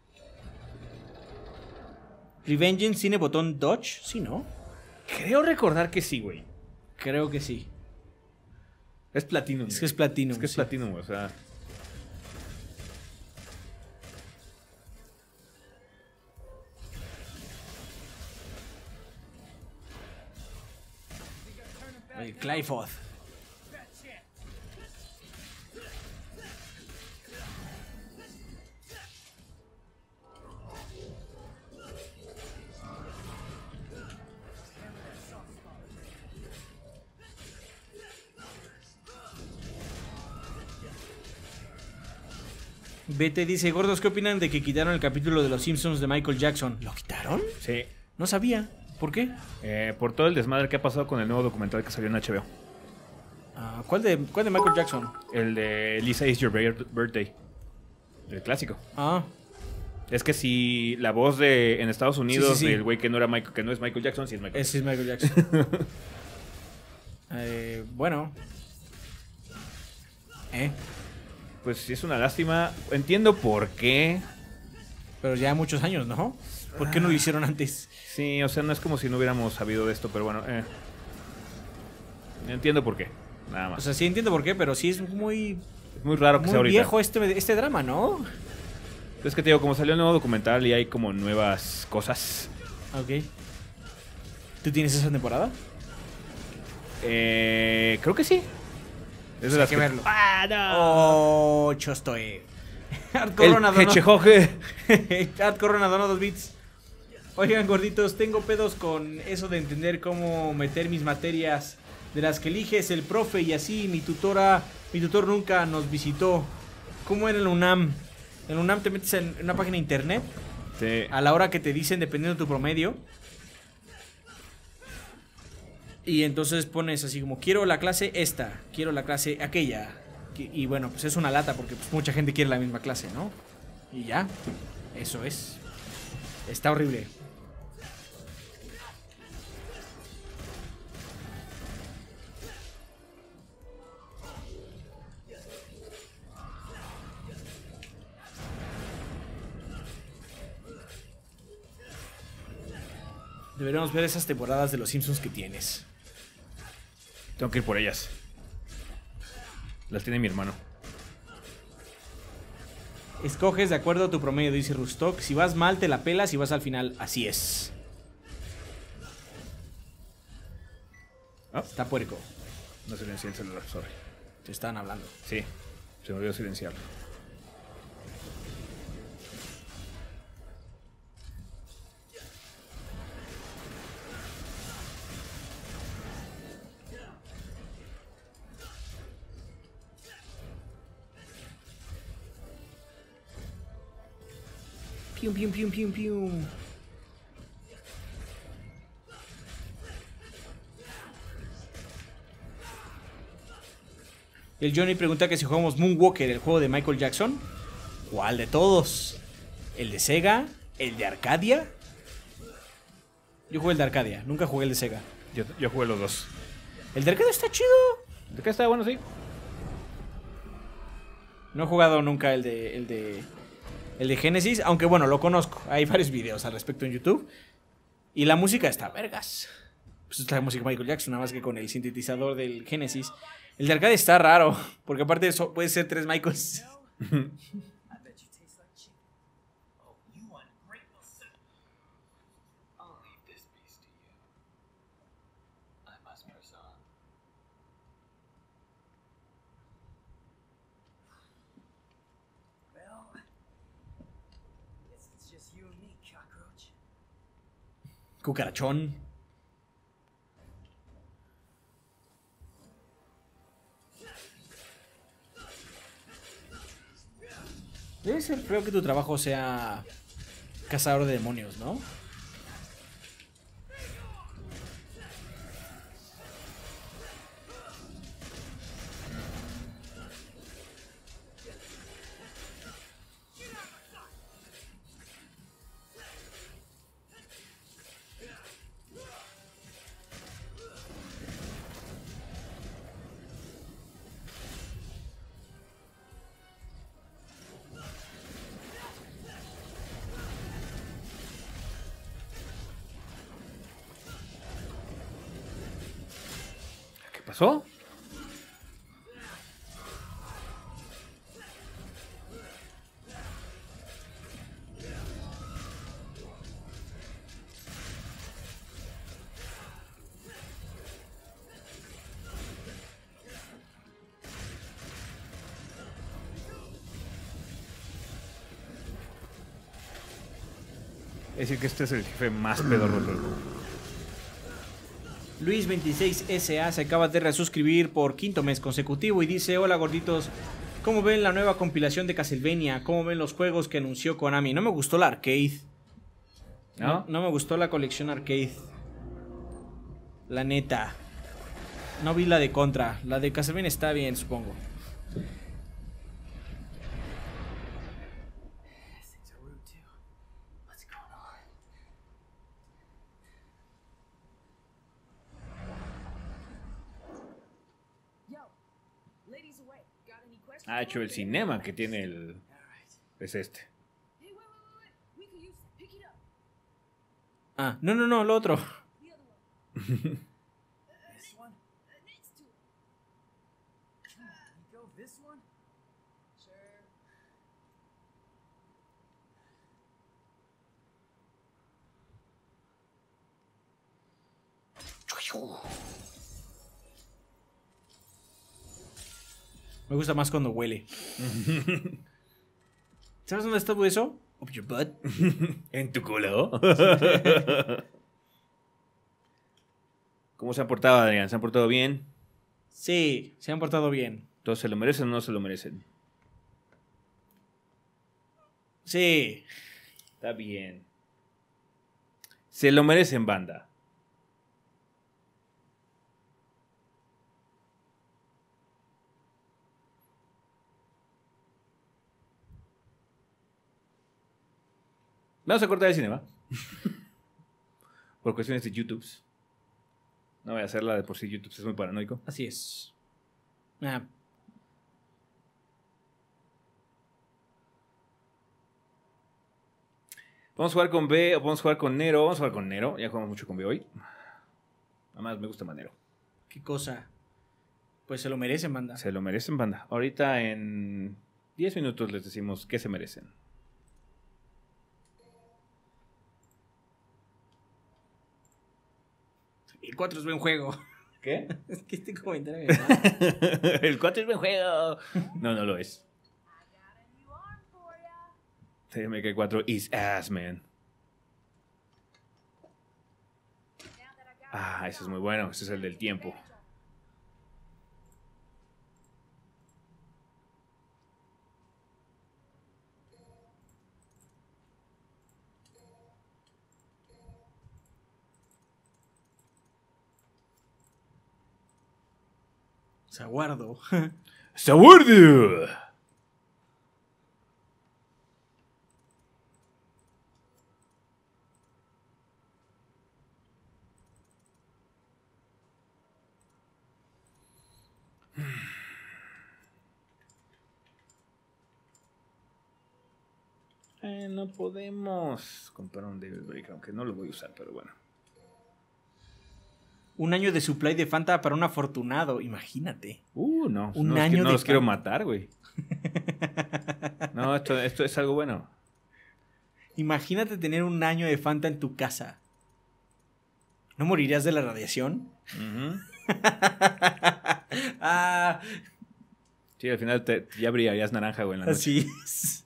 ¿Revengeance tiene botón Dodge? Sí, ¿no? Creo recordar que sí, güey. Creo que sí. Es Platinum. Es que es Platinum. Es que es sí. Platinum, o sea... El Clyfoth. Vete dice, gordos, ¿qué opinan de que quitaron el capítulo de Los Simpsons de Michael Jackson? ¿Lo quitaron? Sí. No sabía. ¿Por qué? Eh, por todo el desmadre que ha pasado con el nuevo documental que salió en H B O. Uh, ¿cuál, de, ¿Cuál de Michael Jackson? El de Lisa Is Your Birthday. El clásico. Ah. Es que si la voz de en Estados Unidos sí, sí, sí. del güey que no era Michael, que no es Michael Jackson, sí es Michael. Ese es Michael Jackson. eh, bueno. ¿Eh? Pues sí es una lástima. Entiendo por qué. Pero ya muchos años, ¿no? ¿Por qué no lo hicieron antes? Sí, o sea, no es como si no hubiéramos sabido de esto, pero bueno. Eh. Entiendo por qué. Nada más. O sea, sí entiendo por qué, pero sí es muy... Es muy raro que muy sea ahorita. viejo este, este drama, ¿no? Es que te digo, como salió el nuevo documental y hay como nuevas cosas. Ok. ¿Tú tienes esa temporada? Eh, creo que sí. Es de Hay las que que verlo. ¡Ah, no! Oh, chostoe. Art Corona El donó... Hechejoje. Art Corona donó dos bits. Oigan, gorditos, tengo pedos con eso de entender cómo meter mis materias de las que eliges el profe y así. Mi tutora, mi tutor nunca nos visitó. ¿Cómo era el UNAM? En UNAM te metes en una página de internet Sí. A la hora que te dicen, dependiendo de tu promedio. Y entonces pones así como, quiero la clase esta, quiero la clase aquella. Y bueno, pues es una lata porque pues, mucha gente quiere la misma clase, ¿no? Y ya, eso es. Está horrible. Deberíamos ver esas temporadas de Los Simpsons que tienes. Tengo que ir por ellas. Las tiene mi hermano. Escoges de acuerdo a tu promedio, dice Rustock. Si vas mal, te la pelas y vas al final. Así es. Oh. Está puerco. No silencié el celular, sorry. Te están hablando. Sí, se me olvidó silenciarlo. Pium, pium, pium, pium, pium. El Johnny pregunta que si jugamos Moonwalker, el juego de Michael Jackson. ¿Cuál de todos? ¿El de Sega? ¿El de Arcadia? Yo jugué el de Arcadia, nunca jugué el de Sega. Yo, yo jugué los dos. El de Arcadia está chido. ¿De qué está bueno, sí? No he jugado nunca el de, el de el de Genesis, aunque bueno, lo conozco. Hay varios videos al respecto en YouTube. Y la música está vergas. Pues es la música de Michael Jackson, nada más que con el sintetizador del Genesis. El de Arcade está raro, porque aparte de eso puede ser tres Michaels. Cucarachón. Debe ser feo que tu trabajo sea cazador de demonios, ¿no? ¿Qué pasó? Es decir que este es el jefe más pedorro del juego. Luis veintiséis S A se acaba de resuscribir por quinto mes consecutivo y dice: hola gorditos, ¿cómo ven la nueva compilación de Castlevania? ¿Cómo ven los juegos que anunció Konami? No me gustó la arcade. No, ¿No? no me gustó la colección arcade. La neta. No vi la de Contra. La de Castlevania está bien, supongo. Ha hecho el cinema que tiene el... Es este. Ah, no, no, no, lo otro. Me gusta más cuando huele. ¿Sabes dónde estuvo eso? Up your butt. ¿En tu culo? ¿Cómo se han portado, Adrián? ¿Se han portado bien? Sí, se han portado bien. ¿Todos se lo merecen o no se lo merecen? Sí. Está bien. Se lo merecen, banda. Vamos a cortar el cinema. Por cuestiones de YouTube. No voy a hacerla de por sí, YouTube es muy paranoico. Así es. Ah. Vamos a jugar con B o vamos a jugar con Nero. Vamos a jugar con Nero. Ya jugamos mucho con B hoy. Además me gusta más Nero. ¿Qué cosa? Pues se lo merecen, banda. Se lo merecen, banda. Ahorita en diez minutos les decimos qué se merecen. El cuatro es buen juego. ¿Qué? Es que este comentario me mata. El cuatro es buen juego. No, no lo es. T M K cuatro is ass, man. Ah, ese es muy bueno. Ese es el del tiempo. Saguardo. ¡Saguardo! Eh, no podemos comprar un Devil Break, aunque no lo voy a usar, pero bueno. Un año de supply de Fanta para un afortunado, imagínate. Uh, no. Un no año es que no de los quiero Fanta. matar, güey. No, esto, esto es algo bueno. Imagínate tener un año de Fanta en tu casa. ¿No morirías de la radiación? Uh-huh. Ah, Sí, al final te, ya brillarías naranja, güey, en la noche. así es.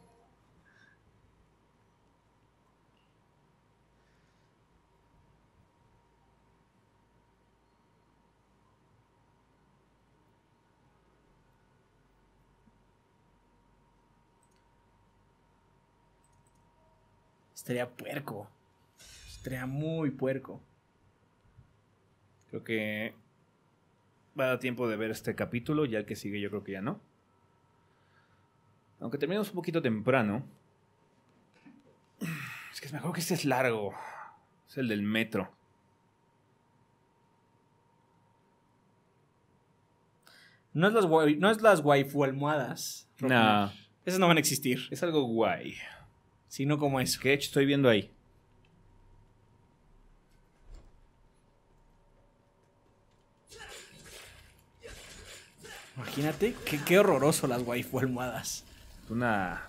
Estaría puerco. Estaría muy puerco. Creo que va a dar tiempo de ver este capítulo. Ya el que sigue yo creo que ya no. Aunque terminamos un poquito temprano. Es que es mejor que este es largo. Es el del metro. No es las, wai- no es las waifu almohadas. Nah, Esas no van a existir. es algo guay. Sino como eso. Que de hecho estoy viendo ahí. Imagínate, qué, qué horroroso las waifu almohadas. Una...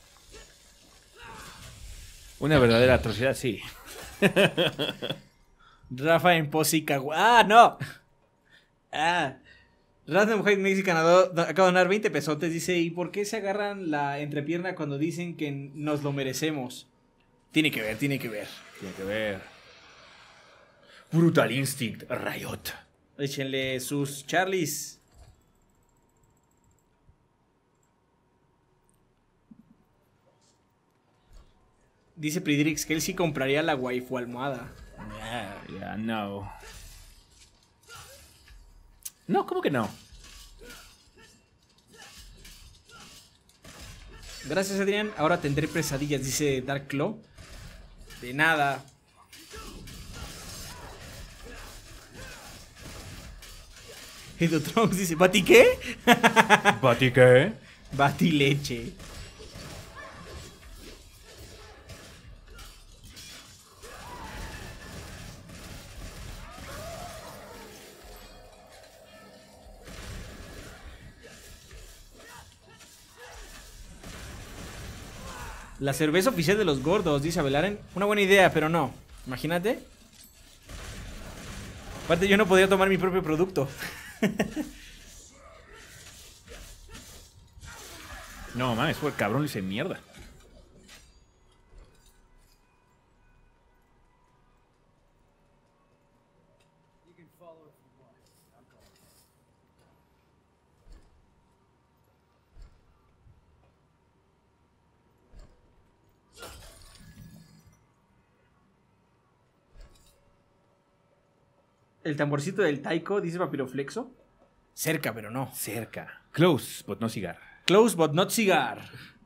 Una verdadera atrocidad, sí. Rafa en Posica. ¡Ah, no! Ah. Random Hate Mexican do- do- acaba de donar veinte pesotes. Dice: ¿y por qué se agarran la entrepierna cuando dicen que nos lo merecemos? Tiene que ver, tiene que ver. Tiene que ver. Brutal Instinct Riot. Échenle sus Charlies. Dice Pridrix que él sí compraría la waifu almohada. Ya, ya, no. No, ¿cómo que no? Gracias, Adrián. Ahora tendré pesadillas, dice Dark Claw. De nada. Edo Trunks dice: ¿Bati qué? ¿Bati qué? Bati leche. La cerveza oficial de los gordos, dice Abelaren. Una buena idea, pero no. Imagínate. Aparte, yo no podría tomar mi propio producto. No, mames, fue el cabrón le hice mierda. El tamborcito del taiko, dice Papiroflexo. Cerca, pero no. Cerca. Close, but no cigar. Close, but not cigar.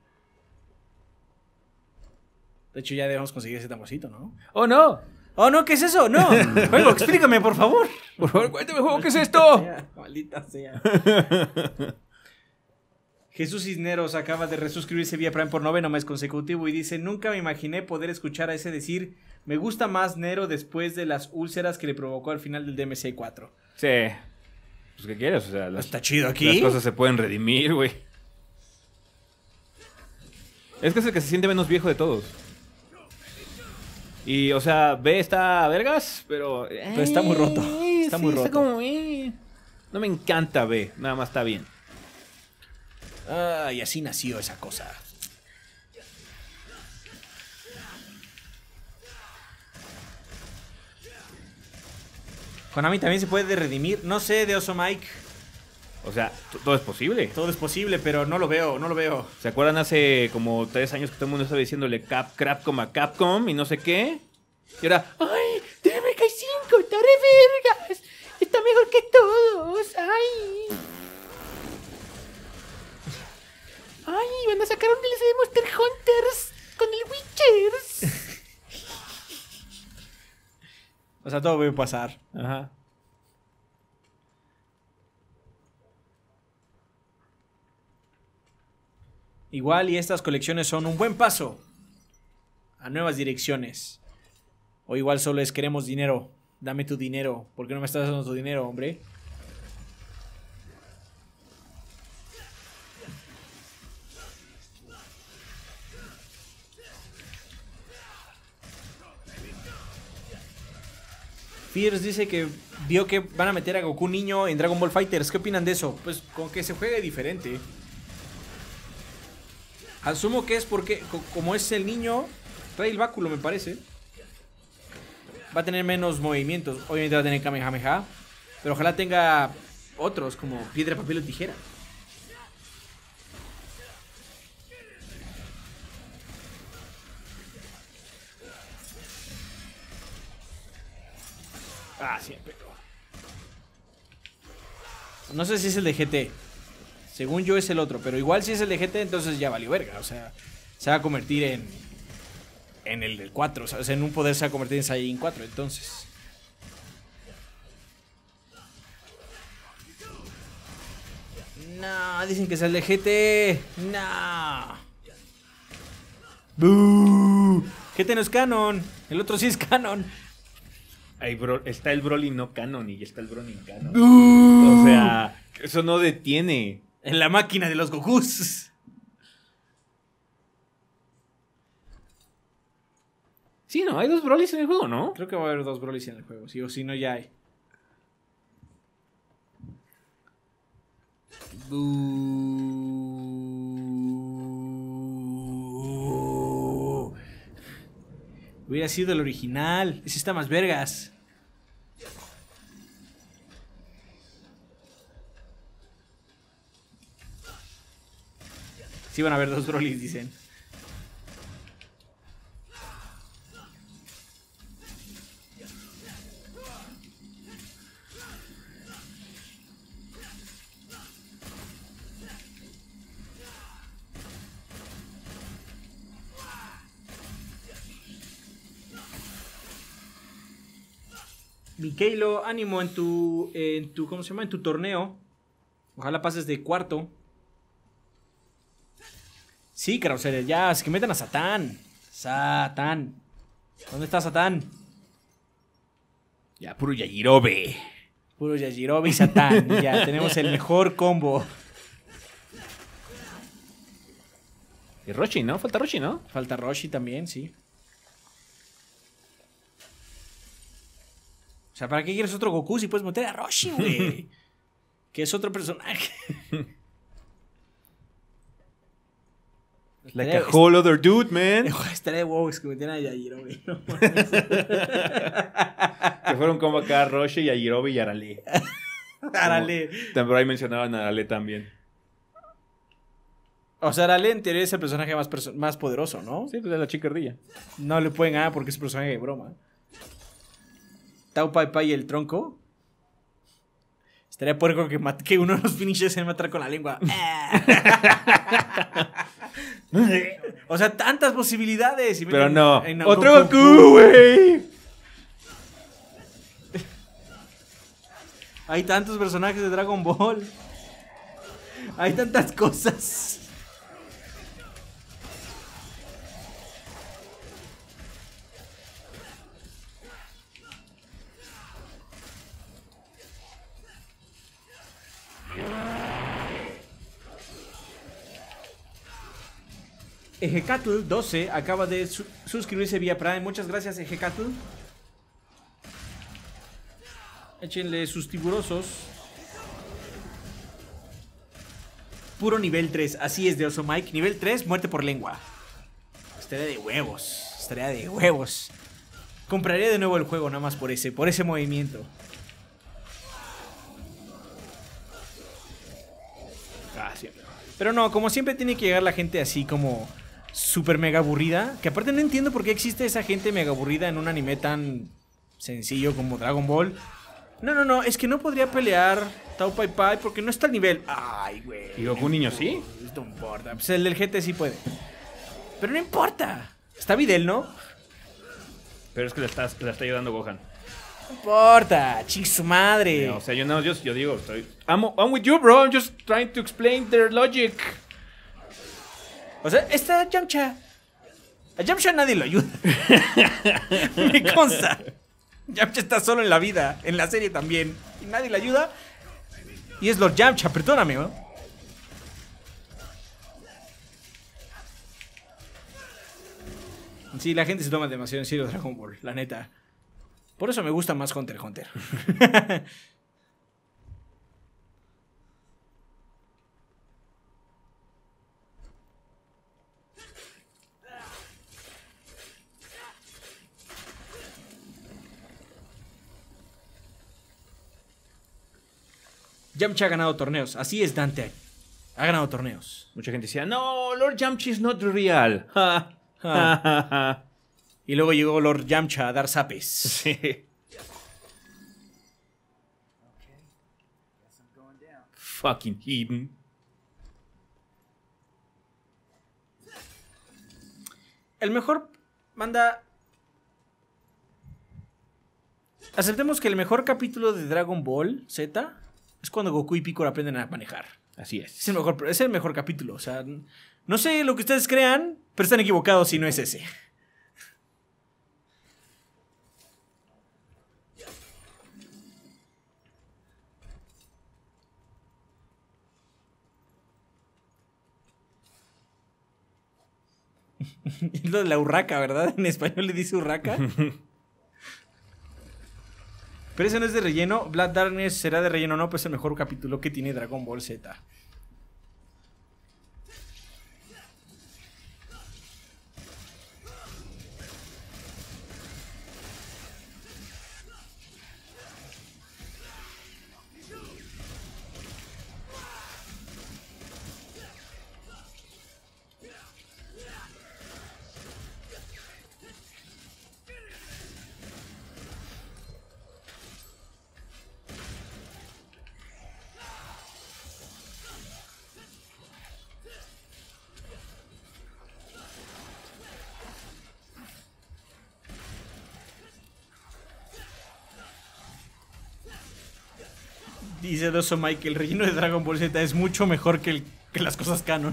De hecho, ya debemos conseguir ese tamborcito, ¿no? ¡Oh, no! ¡Oh, no! ¿Qué es eso? ¡No! Juego, explícame, por favor. Por favor, cuéntame, juego, ¿qué es esto? Maldita sea. Jesús Cisneros acaba de resuscribirse vía Prime por noveno mes consecutivo y dice: nunca me imaginé poder escuchar a ese decir: me gusta más Nero después de las úlceras que le provocó al final del D M C cuatro. Sí. Pues, ¿qué quieres? O sea, las, Está chido aquí. las cosas se pueden redimir, güey. Es que es el que se siente menos viejo de todos. Y, o sea, B está vergas, pero... Pero está muy roto. Está sí, muy roto. Está como, eh. No me encanta B, nada más está bien. Ah, y así nació esa cosa. Konami también se puede redimir. No sé, de Oso Mike. O sea, todo es posible. Todo es posible, pero no lo veo, no lo veo. ¿Se acuerdan hace como tres años que todo el mundo estaba diciéndole Cap, Capcom a Capcom y no sé qué? Y ahora, ¡ay! D M K cinco, está re vergas. Está mejor que todos. ¡Ay! ¡Ay! Van a sacar un D L C de Monster Hunters con el Witcher. O sea, todo puede pasar. Ajá. Igual y estas colecciones son un buen paso a nuevas direcciones. O igual solo es queremos dinero. Dame tu dinero. ¿Por qué no me estás dando tu dinero, hombre? Fierce dice que vio que van a meter a Goku niño en Dragon Ball FighterZ. ¿Qué opinan de eso? Pues con que se juegue diferente. Asumo que es porque, como es el niño, trae el báculo, me parece. Va a tener menos movimientos. Obviamente va a tener Kamehameha. Pero ojalá tenga otros, como piedra, papel o tijera. Ah, siempre. No sé si es el de G T. Según yo es el otro. Pero igual si es el de G T, entonces ya valió verga. O sea, se va a convertir en... En el del cuatro. O sea, en un poder se va a convertir en Saiyajin cuatro. Entonces... No, dicen que es el de G T. No. ¡Bú! G T no es canon. El otro sí es canon. Ahí, bro, está el Broly no canon y está el Broly canon. ¡Bú! O sea, eso no detiene. En la máquina de los Gokus. Sí, no, hay dos Brolys en el juego, ¿no? Creo que va a haber dos Brolys en el juego. Sí, o si no, ya hay. Bú. Hubiera sido el original. Ese está más vergas. Sí van a haber dos Brolys, dicen. Mikeilo, ánimo en tu, en tu, ¿cómo se llama? En tu torneo. Ojalá pases de cuarto. Sí, Krauser, ya, es que metan a Satán. Satán. ¿Dónde está Satán? Ya, puro Yajirobe. Puro Yajirobe y Satán. Y ya, tenemos el mejor combo. Y Roshi, ¿no? Falta Roshi, ¿no? Falta Roshi también, sí. O sea, ¿para qué quieres otro Goku si puedes meter a Roshi, güey? Que es otro personaje. Like a whole other dude, man. Estaría de huevos que metieran a Yajirobe. ¿No? Que fueron como acá Roshi, Yajirobe y Arale. Arale. También ahí mencionaban a Arale también. O sea, Arale en teoría es el personaje más, perso más poderoso, ¿no? Sí, pues es la chica ardilla. No le pueden ganar porque es un personaje de broma. Tao Pai Pai y el tronco. Estaría puerco que, que uno de los finishers se matara con la lengua. O sea, tantas posibilidades. Y Pero no. En, en ¡Otro Goku, güey! Hay tantos personajes de Dragon Ball. Hay tantas cosas. Ejecatl doce acaba de su suscribirse vía Prime. Muchas gracias, Ejecatl. Échenle sus tiburosos. Puro nivel tres. Así es, de Oso Mike. Nivel tres, muerte por lengua. Estaría de huevos. Estaría de huevos. Compraría de nuevo el juego nada más por ese, por ese movimiento. Ah, siempre. Pero no, como siempre tiene que llegar la gente así como súper mega aburrida. Que aparte no entiendo por qué existe esa gente mega aburrida en un anime tan sencillo como Dragon Ball. No, no, no, es que no podría pelear Tao Pai Pai porque no está al nivel. Ay, güey. ¿Y Goku niño sí? No importa. Pues el del G T sí puede. Pero no importa. Está Videl, ¿no? Pero es que le está, le está ayudando Gohan. No importa. Ching su madre. No, o sea, yo no, yo, yo digo, estoy. I'm, I'm with you, bro. I'm just trying to explain their logic. O sea, está Yamcha. A Yamcha nadie lo ayuda. Me consta. Yamcha está solo en la vida, en la serie también. Y nadie le ayuda. Y es Lord Yamcha, perdóname, ¿no? Sí, la gente se toma demasiado en serio Dragon Ball, la neta. Por eso me gusta más Hunter x Hunter. Yamcha ha ganado torneos. Así es, Dante. Ha ganado torneos. Mucha gente decía, no, Lord Yamcha is not real. Ja, ja, ja, ja. Y luego llegó Lord Yamcha a dar zapes. Sí. Fucking hidden. El mejor manda... Aceptemos que el mejor capítulo de Dragon Ball Z es cuando Goku y Piccolo aprenden a manejar. Así es. Es el mejor, es el mejor capítulo. O sea, no sé lo que ustedes crean, pero están equivocados si no es ese. Es lo de la urraca, ¿verdad? En español le dice urraca. Pero ese no es de relleno. Blood Darkness será de relleno o no, pues es el mejor capítulo que tiene Dragon Ball Z. Dice Doso Mike, el relleno de Dragon Ball Z es mucho mejor que, el, que las cosas canon.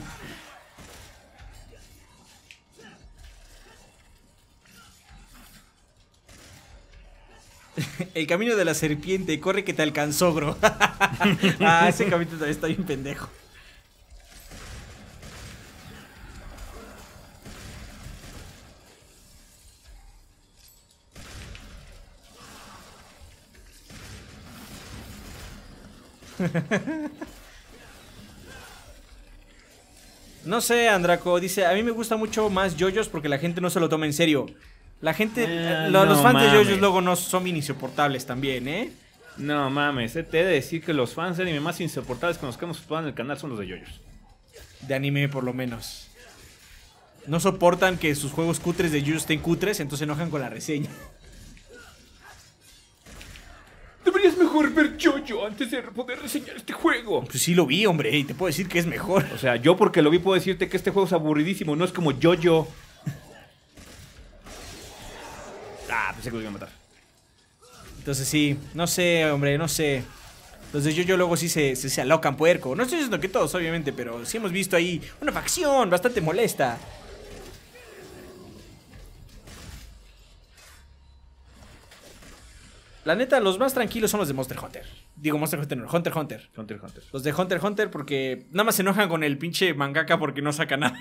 El camino de la serpiente, corre que te alcanzó, bro. Ah, ese capítulo todavía está bien pendejo. No sé, Andraco, dice, a mí me gusta mucho más JoJo's porque la gente no se lo toma en serio. La gente, eh, lo, no los fans mames. de JoJo's luego no son bien insoportables también, ¿eh? No mames, eh, te he de decir que los fans de anime más insoportables con los que hemos jugado en el canal son los de JoJo's. De anime, por lo menos. No soportan que sus juegos cutres de JoJo's estén cutres, entonces se enojan con la reseña. Deberías mejor ver JoJo. visto antes de poder reseñar este juego. Pues sí lo vi, hombre, y te puedo decir que es mejor. O sea, yo porque lo vi puedo decirte que este juego es aburridísimo, no es como Yo-Yo. Ah, pensé que lo iba a matar. Entonces sí, no sé, hombre, no sé. Los de Yo-Yo luego sí se, se, se alocan puerco. No estoy diciendo que todos, obviamente, pero sí hemos visto ahí una facción bastante molesta. La neta, los más tranquilos son los de Monster Hunter. Digo, Monster Hunter no, Hunter x Hunter. Hunter x Hunter. Los de Hunter x Hunter porque nada más se enojan con el pinche mangaka porque no saca nada.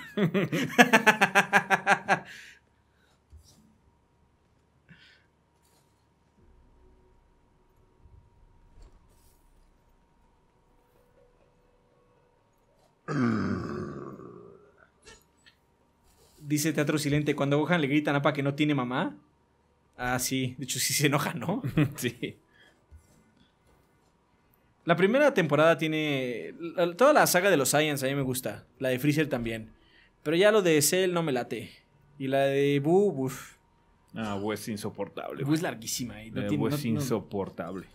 Dice Teatro Silente, cuando Gohan le grita a Nappa que no tiene mamá. Ah, sí, de hecho sí se enoja, ¿no? Sí. La primera temporada tiene... la- Toda la saga de los Saiyans a mí me gusta. La de Freezer también. Pero ya lo de Cell no me late. Y la de Boo, uff. Ah, Boo es insoportable. Boo es larguísima. Y no Eh, tiene- Boo no- es no- insoportable.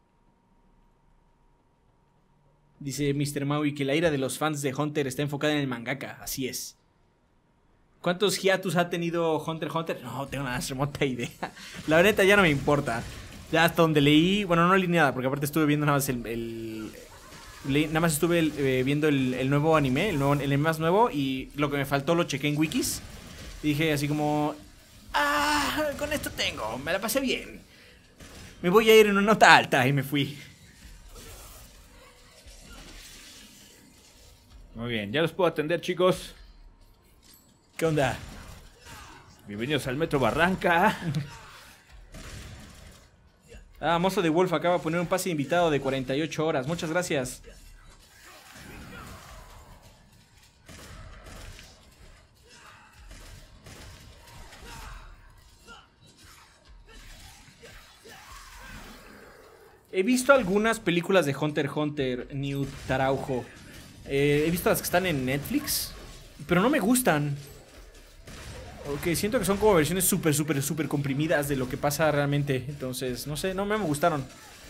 Dice mister Maui que la ira de los fans de Hunter está enfocada en el mangaka. Así es. ¿Cuántos hiatus ha tenido Hunter x Hunter? No tengo una remota idea. La neta ya no me importa. Ya hasta donde leí... Bueno, no leí nada, porque aparte estuve viendo nada más el... el- leí- nada más estuve eh, viendo el, el nuevo anime, el, nuevo, el anime más nuevo, y lo que me faltó lo chequé en wikis. Y dije así como... Ah, con esto tengo, me la pasé bien. Me voy a ir en una nota alta, y me fui. Muy bien, ya los puedo atender, chicos. ¿Qué onda? Bienvenidos al Metro Barranca. Ah, Mozo de Wolf acaba de poner un pase invitado de cuarenta y ocho horas. Muchas gracias. He visto algunas películas de Hunter x Hunter, New Taraujo. Eh, he visto las que están en Netflix, pero no me gustan. Ok, siento que son como versiones súper, súper, súper comprimidas de lo que pasa realmente. Entonces, no sé, no me gustaron.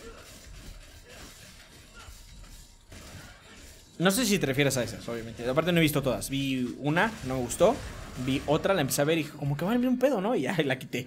No sé si te refieres a esas, obviamente. Aparte no he visto todas. Vi una, no me gustó. Vi otra, la empecé a ver y dije, como que vale un pedo, ¿no? Y ya la quité.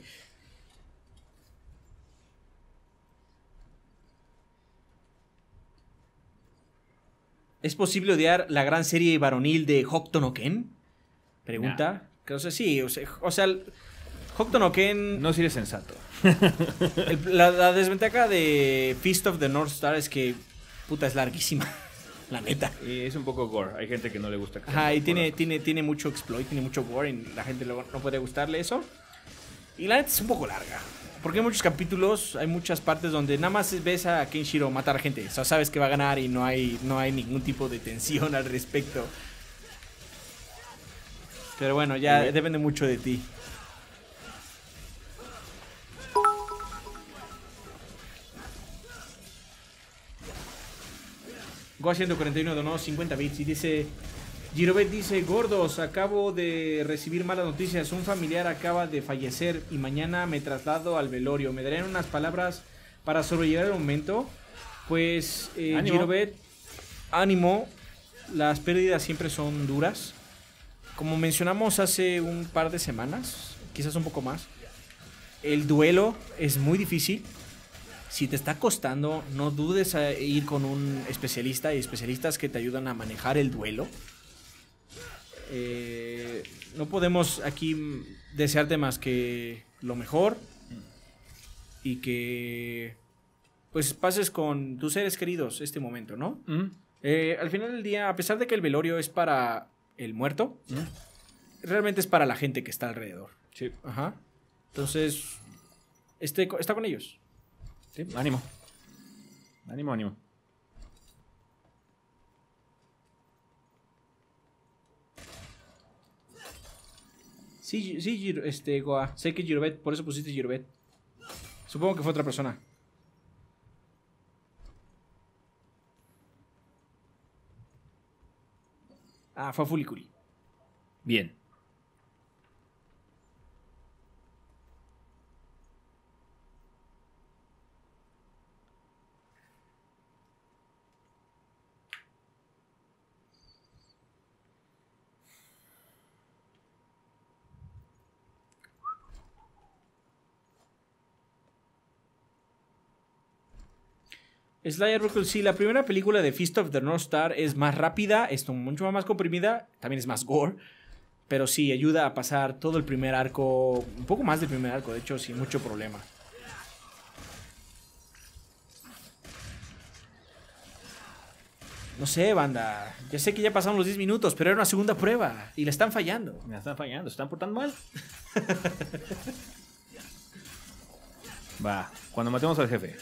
¿Es posible odiar la gran serie varonil de Hokuto no Ken? Pregunta. Que, o sea, sí, o sea, o sea el- Hokuto no Ken... No sirve sensato. el- la, la desventaja de Feast of the North Star es que, puta, es larguísima. La neta. Y es un poco gore. Hay gente que no le gusta. que Ajá, sean y tiene, gorazos. tiene, tiene mucho exploit, tiene mucho gore y la gente luego no puede gustarle eso. Y la neta es un poco larga. Porque hay muchos capítulos, hay muchas partes donde nada más ves a Kenshiro matar a gente. O sea, sabes que va a ganar y no hay, no hay ningún tipo de tensión al respecto. Pero bueno, ya Muy bien. depende mucho de ti. Goa ciento cuarenta y uno donó cincuenta bits y dice... Girobet dice, gordos, acabo de recibir malas noticias. Un familiar acaba de fallecer y mañana me traslado al velorio. ¿Me darían unas palabras para sobrellevar el momento? Pues, eh, Ánimo. Girobet, ánimo. Las pérdidas siempre son duras. Como mencionamos hace un par de semanas, quizás un poco más, el duelo es muy difícil. Si te está costando, no dudes a ir con un especialista. Hay especialistas que te ayudan a manejar el duelo. Eh, no podemos aquí desearte más que lo mejor y que pues pases con tus seres queridos este momento, ¿no? ¿Mm? Eh, al final del día, a pesar de que el velorio es para el muerto, ¿Mm? realmente es para la gente que está alrededor. Sí. Ajá. Entonces, este, está con ellos. Sí, ánimo. Ánimo, ánimo. Sí, sí, Giro- este, Goa. Sé que Girobet, por eso pusiste Girobet. Supongo que fue otra persona. Ah, fue a Fuliculi. Bien. Slayer Buckle, sí, la primera película de Fist of the North Star es más rápida, es mucho más comprimida, también es más gore, pero sí, ayuda a pasar todo el primer arco, un poco más del primer arco, de hecho, sin mucho problema. No sé, banda, ya sé que ya pasaron los diez minutos, pero era una segunda prueba y la están fallando. Me están fallando, se están portando mal. Va, cuando matemos al jefe.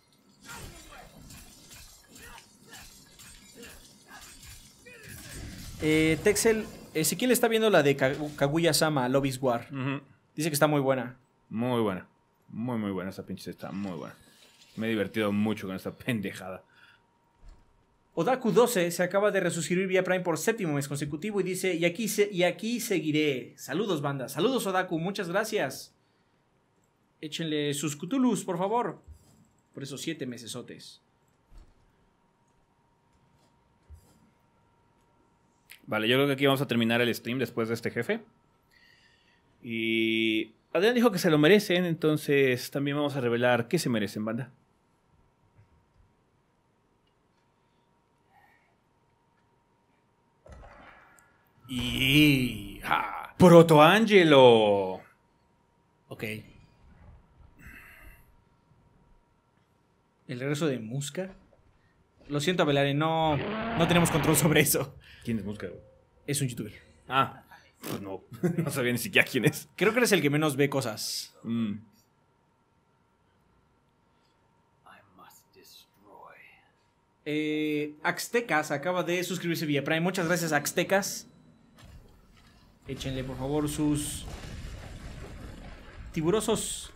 Eh, Texel, Ezequiel está viendo la de Kaguya-sama, Lobby's War. Uh-huh. Dice que está muy buena. Muy buena. Muy, muy buena esta pinche. Está muy buena. Me he divertido mucho con esta pendejada. Odaku doce se acaba de resuscitar vía Prime por séptimo mes consecutivo y dice, y aquí, se, y aquí seguiré. Saludos, banda. Saludos, Odaku. Muchas gracias. Échenle sus Cthulhus, por favor. Por esos siete mesesotes. Vale, yo creo que aquí vamos a terminar el stream después de este jefe. Y Adrián dijo que se lo merecen, entonces también vamos a revelar qué se merecen, banda. Y... ¡Ah! ¡Protoangelo! Ok. ¿El regreso de Muska? Lo siento, Abelare, no, no tenemos control sobre eso. ¿Quién es Muska? Es un youtuber. Ah, pues no. No sabía ni siquiera quién es. Creo que eres el que menos ve cosas. Mm. Eh, Axtecas acaba de suscribirse vía Prime. Muchas gracias, Axtecas. Échenle, por favor, sus tiburosos.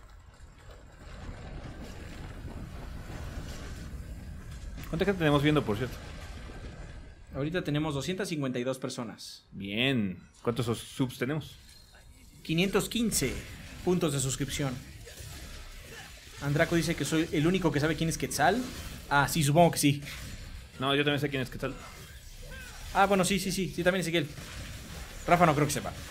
¿Cuánta gente tenemos viendo, por cierto? Ahorita tenemos doscientas cincuenta y dos personas. Bien. ¿Cuántos subs tenemos? quinientos quince puntos de suscripción. Andraco dice que soy el único que sabe quién es Quetzal. Ah, sí, supongo que sí. No, yo también sé quién es Quetzal. Ah, bueno, sí, sí, sí. Sí, también Ezequiel. Rafa no creo que sepa.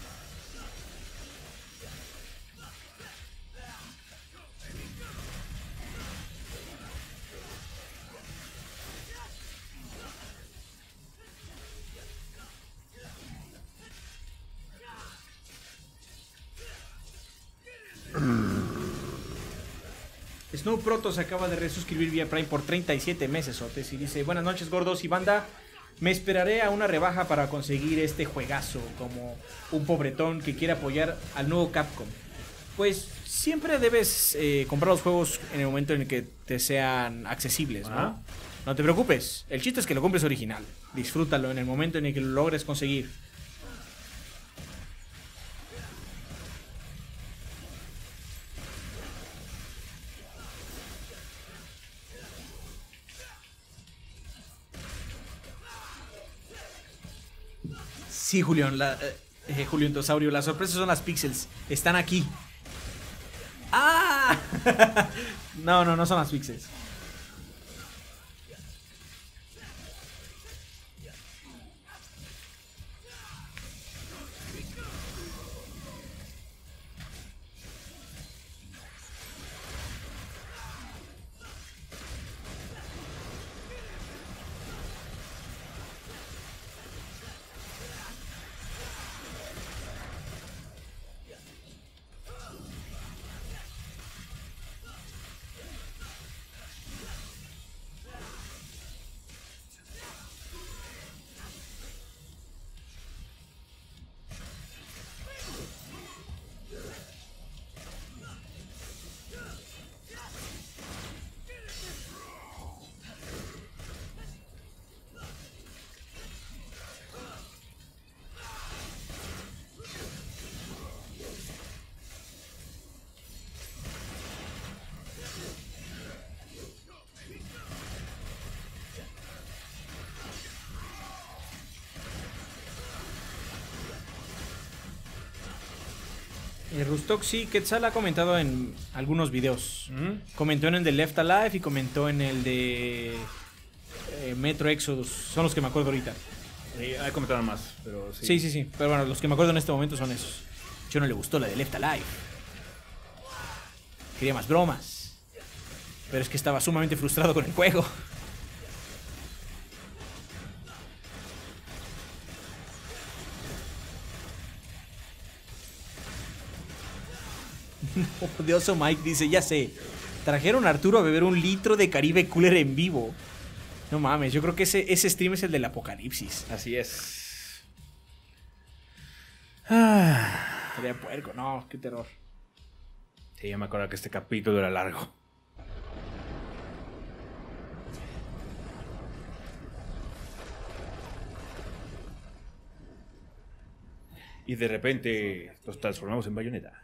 Snow Proto se acaba de resuscribir vía Prime por treinta y siete meses, Otes, y dice, buenas noches, gordos y banda. Me esperaré a una rebaja para conseguir este juegazo como un pobretón que quiere apoyar al nuevo Capcom. Pues siempre debes eh, comprar los juegos en el momento en el que te sean accesibles, ¿no? Ah. No te preocupes, el chiste es que lo compres original. Disfrútalo en el momento en el que lo logres conseguir. Sí, Julián, la, eh, eh, Julio Entosaurio, las sorpresas son las pixels. Están aquí. ¡Ah! No, no, no son las pixels. Eh, Rustoxi Quetzal ha comentado en algunos videos. ¿Mm? Comentó en el de Left Alive y comentó en el de eh, Metro Exodus. Son los que me acuerdo ahorita. Sí, hay comentado más, pero sí. Sí, sí, sí. Pero bueno, los que me acuerdo en este momento son esos. Yo no le gustó la de Left Alive. Quería más bromas. Pero es que estaba sumamente frustrado con el juego. Odioso Mike dice, ya sé, trajeron a Arturo a beber un litro de Caribe Cooler en vivo. No mames, yo creo que ese, ese stream es el del apocalipsis. Así es. Ah. Sería puerco, no, qué terror. Sí, yo me acuerdo que este capítulo era largo. Y de repente nos transformamos en Bayonetta.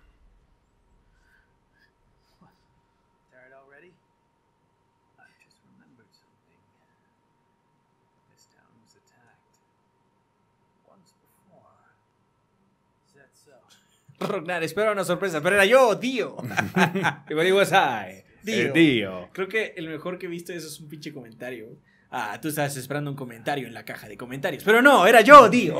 Rognar, espera una sorpresa, pero era yo, tío. Igual was I, Dio. Dio. Creo que el mejor que he visto de eso es un pinche comentario. Ah, tú estabas esperando un comentario en la caja de comentarios. Pero no, era yo, tío.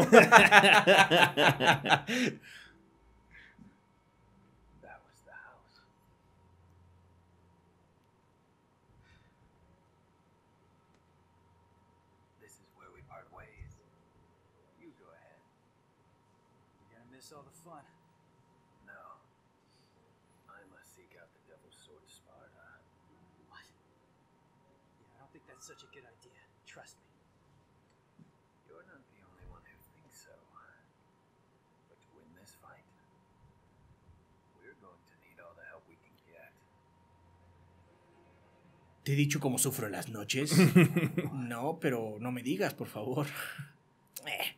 Such a good idea. Trust me. You're not the only one who thinks so. But to win this fight, we're going to need all the help we can get. ¿Te he dicho cómo sufro en las noches? No, pero no me digas, por favor. Eh.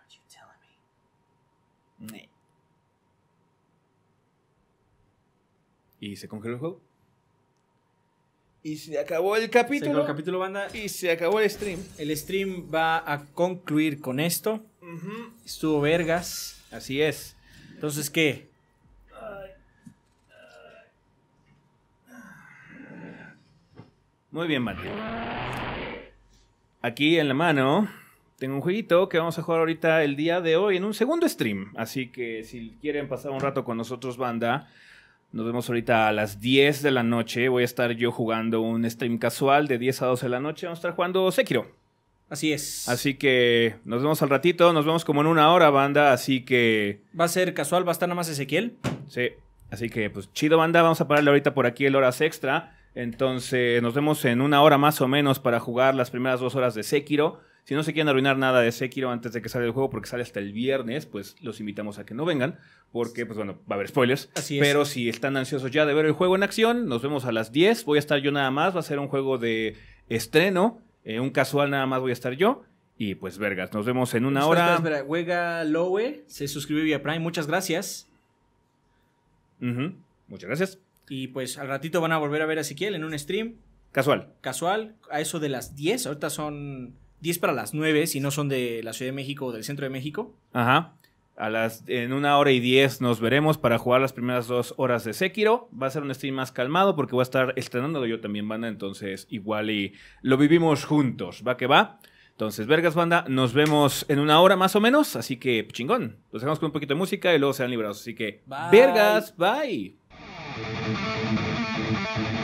¿Y se congeló el juego? Y se acabó el capítulo. Se acabó el capítulo, banda. Y se acabó el stream. El stream va a concluir con esto. Uh-huh. Estuvo vergas. Así es. Entonces, ¿qué? Muy bien, Mati. Aquí en la mano tengo un jueguito que vamos a jugar ahorita el día de hoy en un segundo stream. Así que si quieren pasar un rato con nosotros, banda, nos vemos ahorita a las diez de la noche. Voy a estar yo jugando un stream casual de diez a doce de la noche. Vamos a estar jugando Sekiro. Así es. Así que nos vemos al ratito. Nos vemos como en una hora, banda. Así que... ¿Va a ser casual? ¿Va a estar nada más Ezequiel? Sí. Así que, pues, chido, banda. Vamos a pararle ahorita por aquí el horas extra. Entonces, nos vemos en una hora más o menos para jugar las primeras dos horas de Sekiro. Si no se quieren arruinar nada de Sekiro antes de que salga el juego, porque sale hasta el viernes, pues los invitamos a que no vengan, porque, pues bueno, va a haber spoilers. Así es. Pero si están ansiosos ya de ver el juego en acción, nos vemos a las diez. Voy a estar yo nada más, va a ser un juego de estreno, eh, un casual nada más voy a estar yo. Y pues, vergas, nos vemos en una Espera, hora. espera, espera. Wega Lowe se suscribió vía Prime, muchas gracias. Uh-huh. Muchas gracias. Y pues al ratito van a volver a ver a Ezequiel en un stream Casual. casual, a eso de las diez. Ahorita son diez para las nueve, si no son de la Ciudad de México o del centro de México. Ajá. A las, en una hora y diez nos veremos para jugar las primeras dos horas de Sekiro. Va a ser un stream más calmado porque voy a estar estrenándolo yo también, banda. Entonces, igual y lo vivimos juntos. ¿Va que va? Entonces, vergas, banda, nos vemos en una hora más o menos. Así que, chingón. Los dejamos con un poquito de música y luego serán liberados. Así que, Bye. vergas, bye.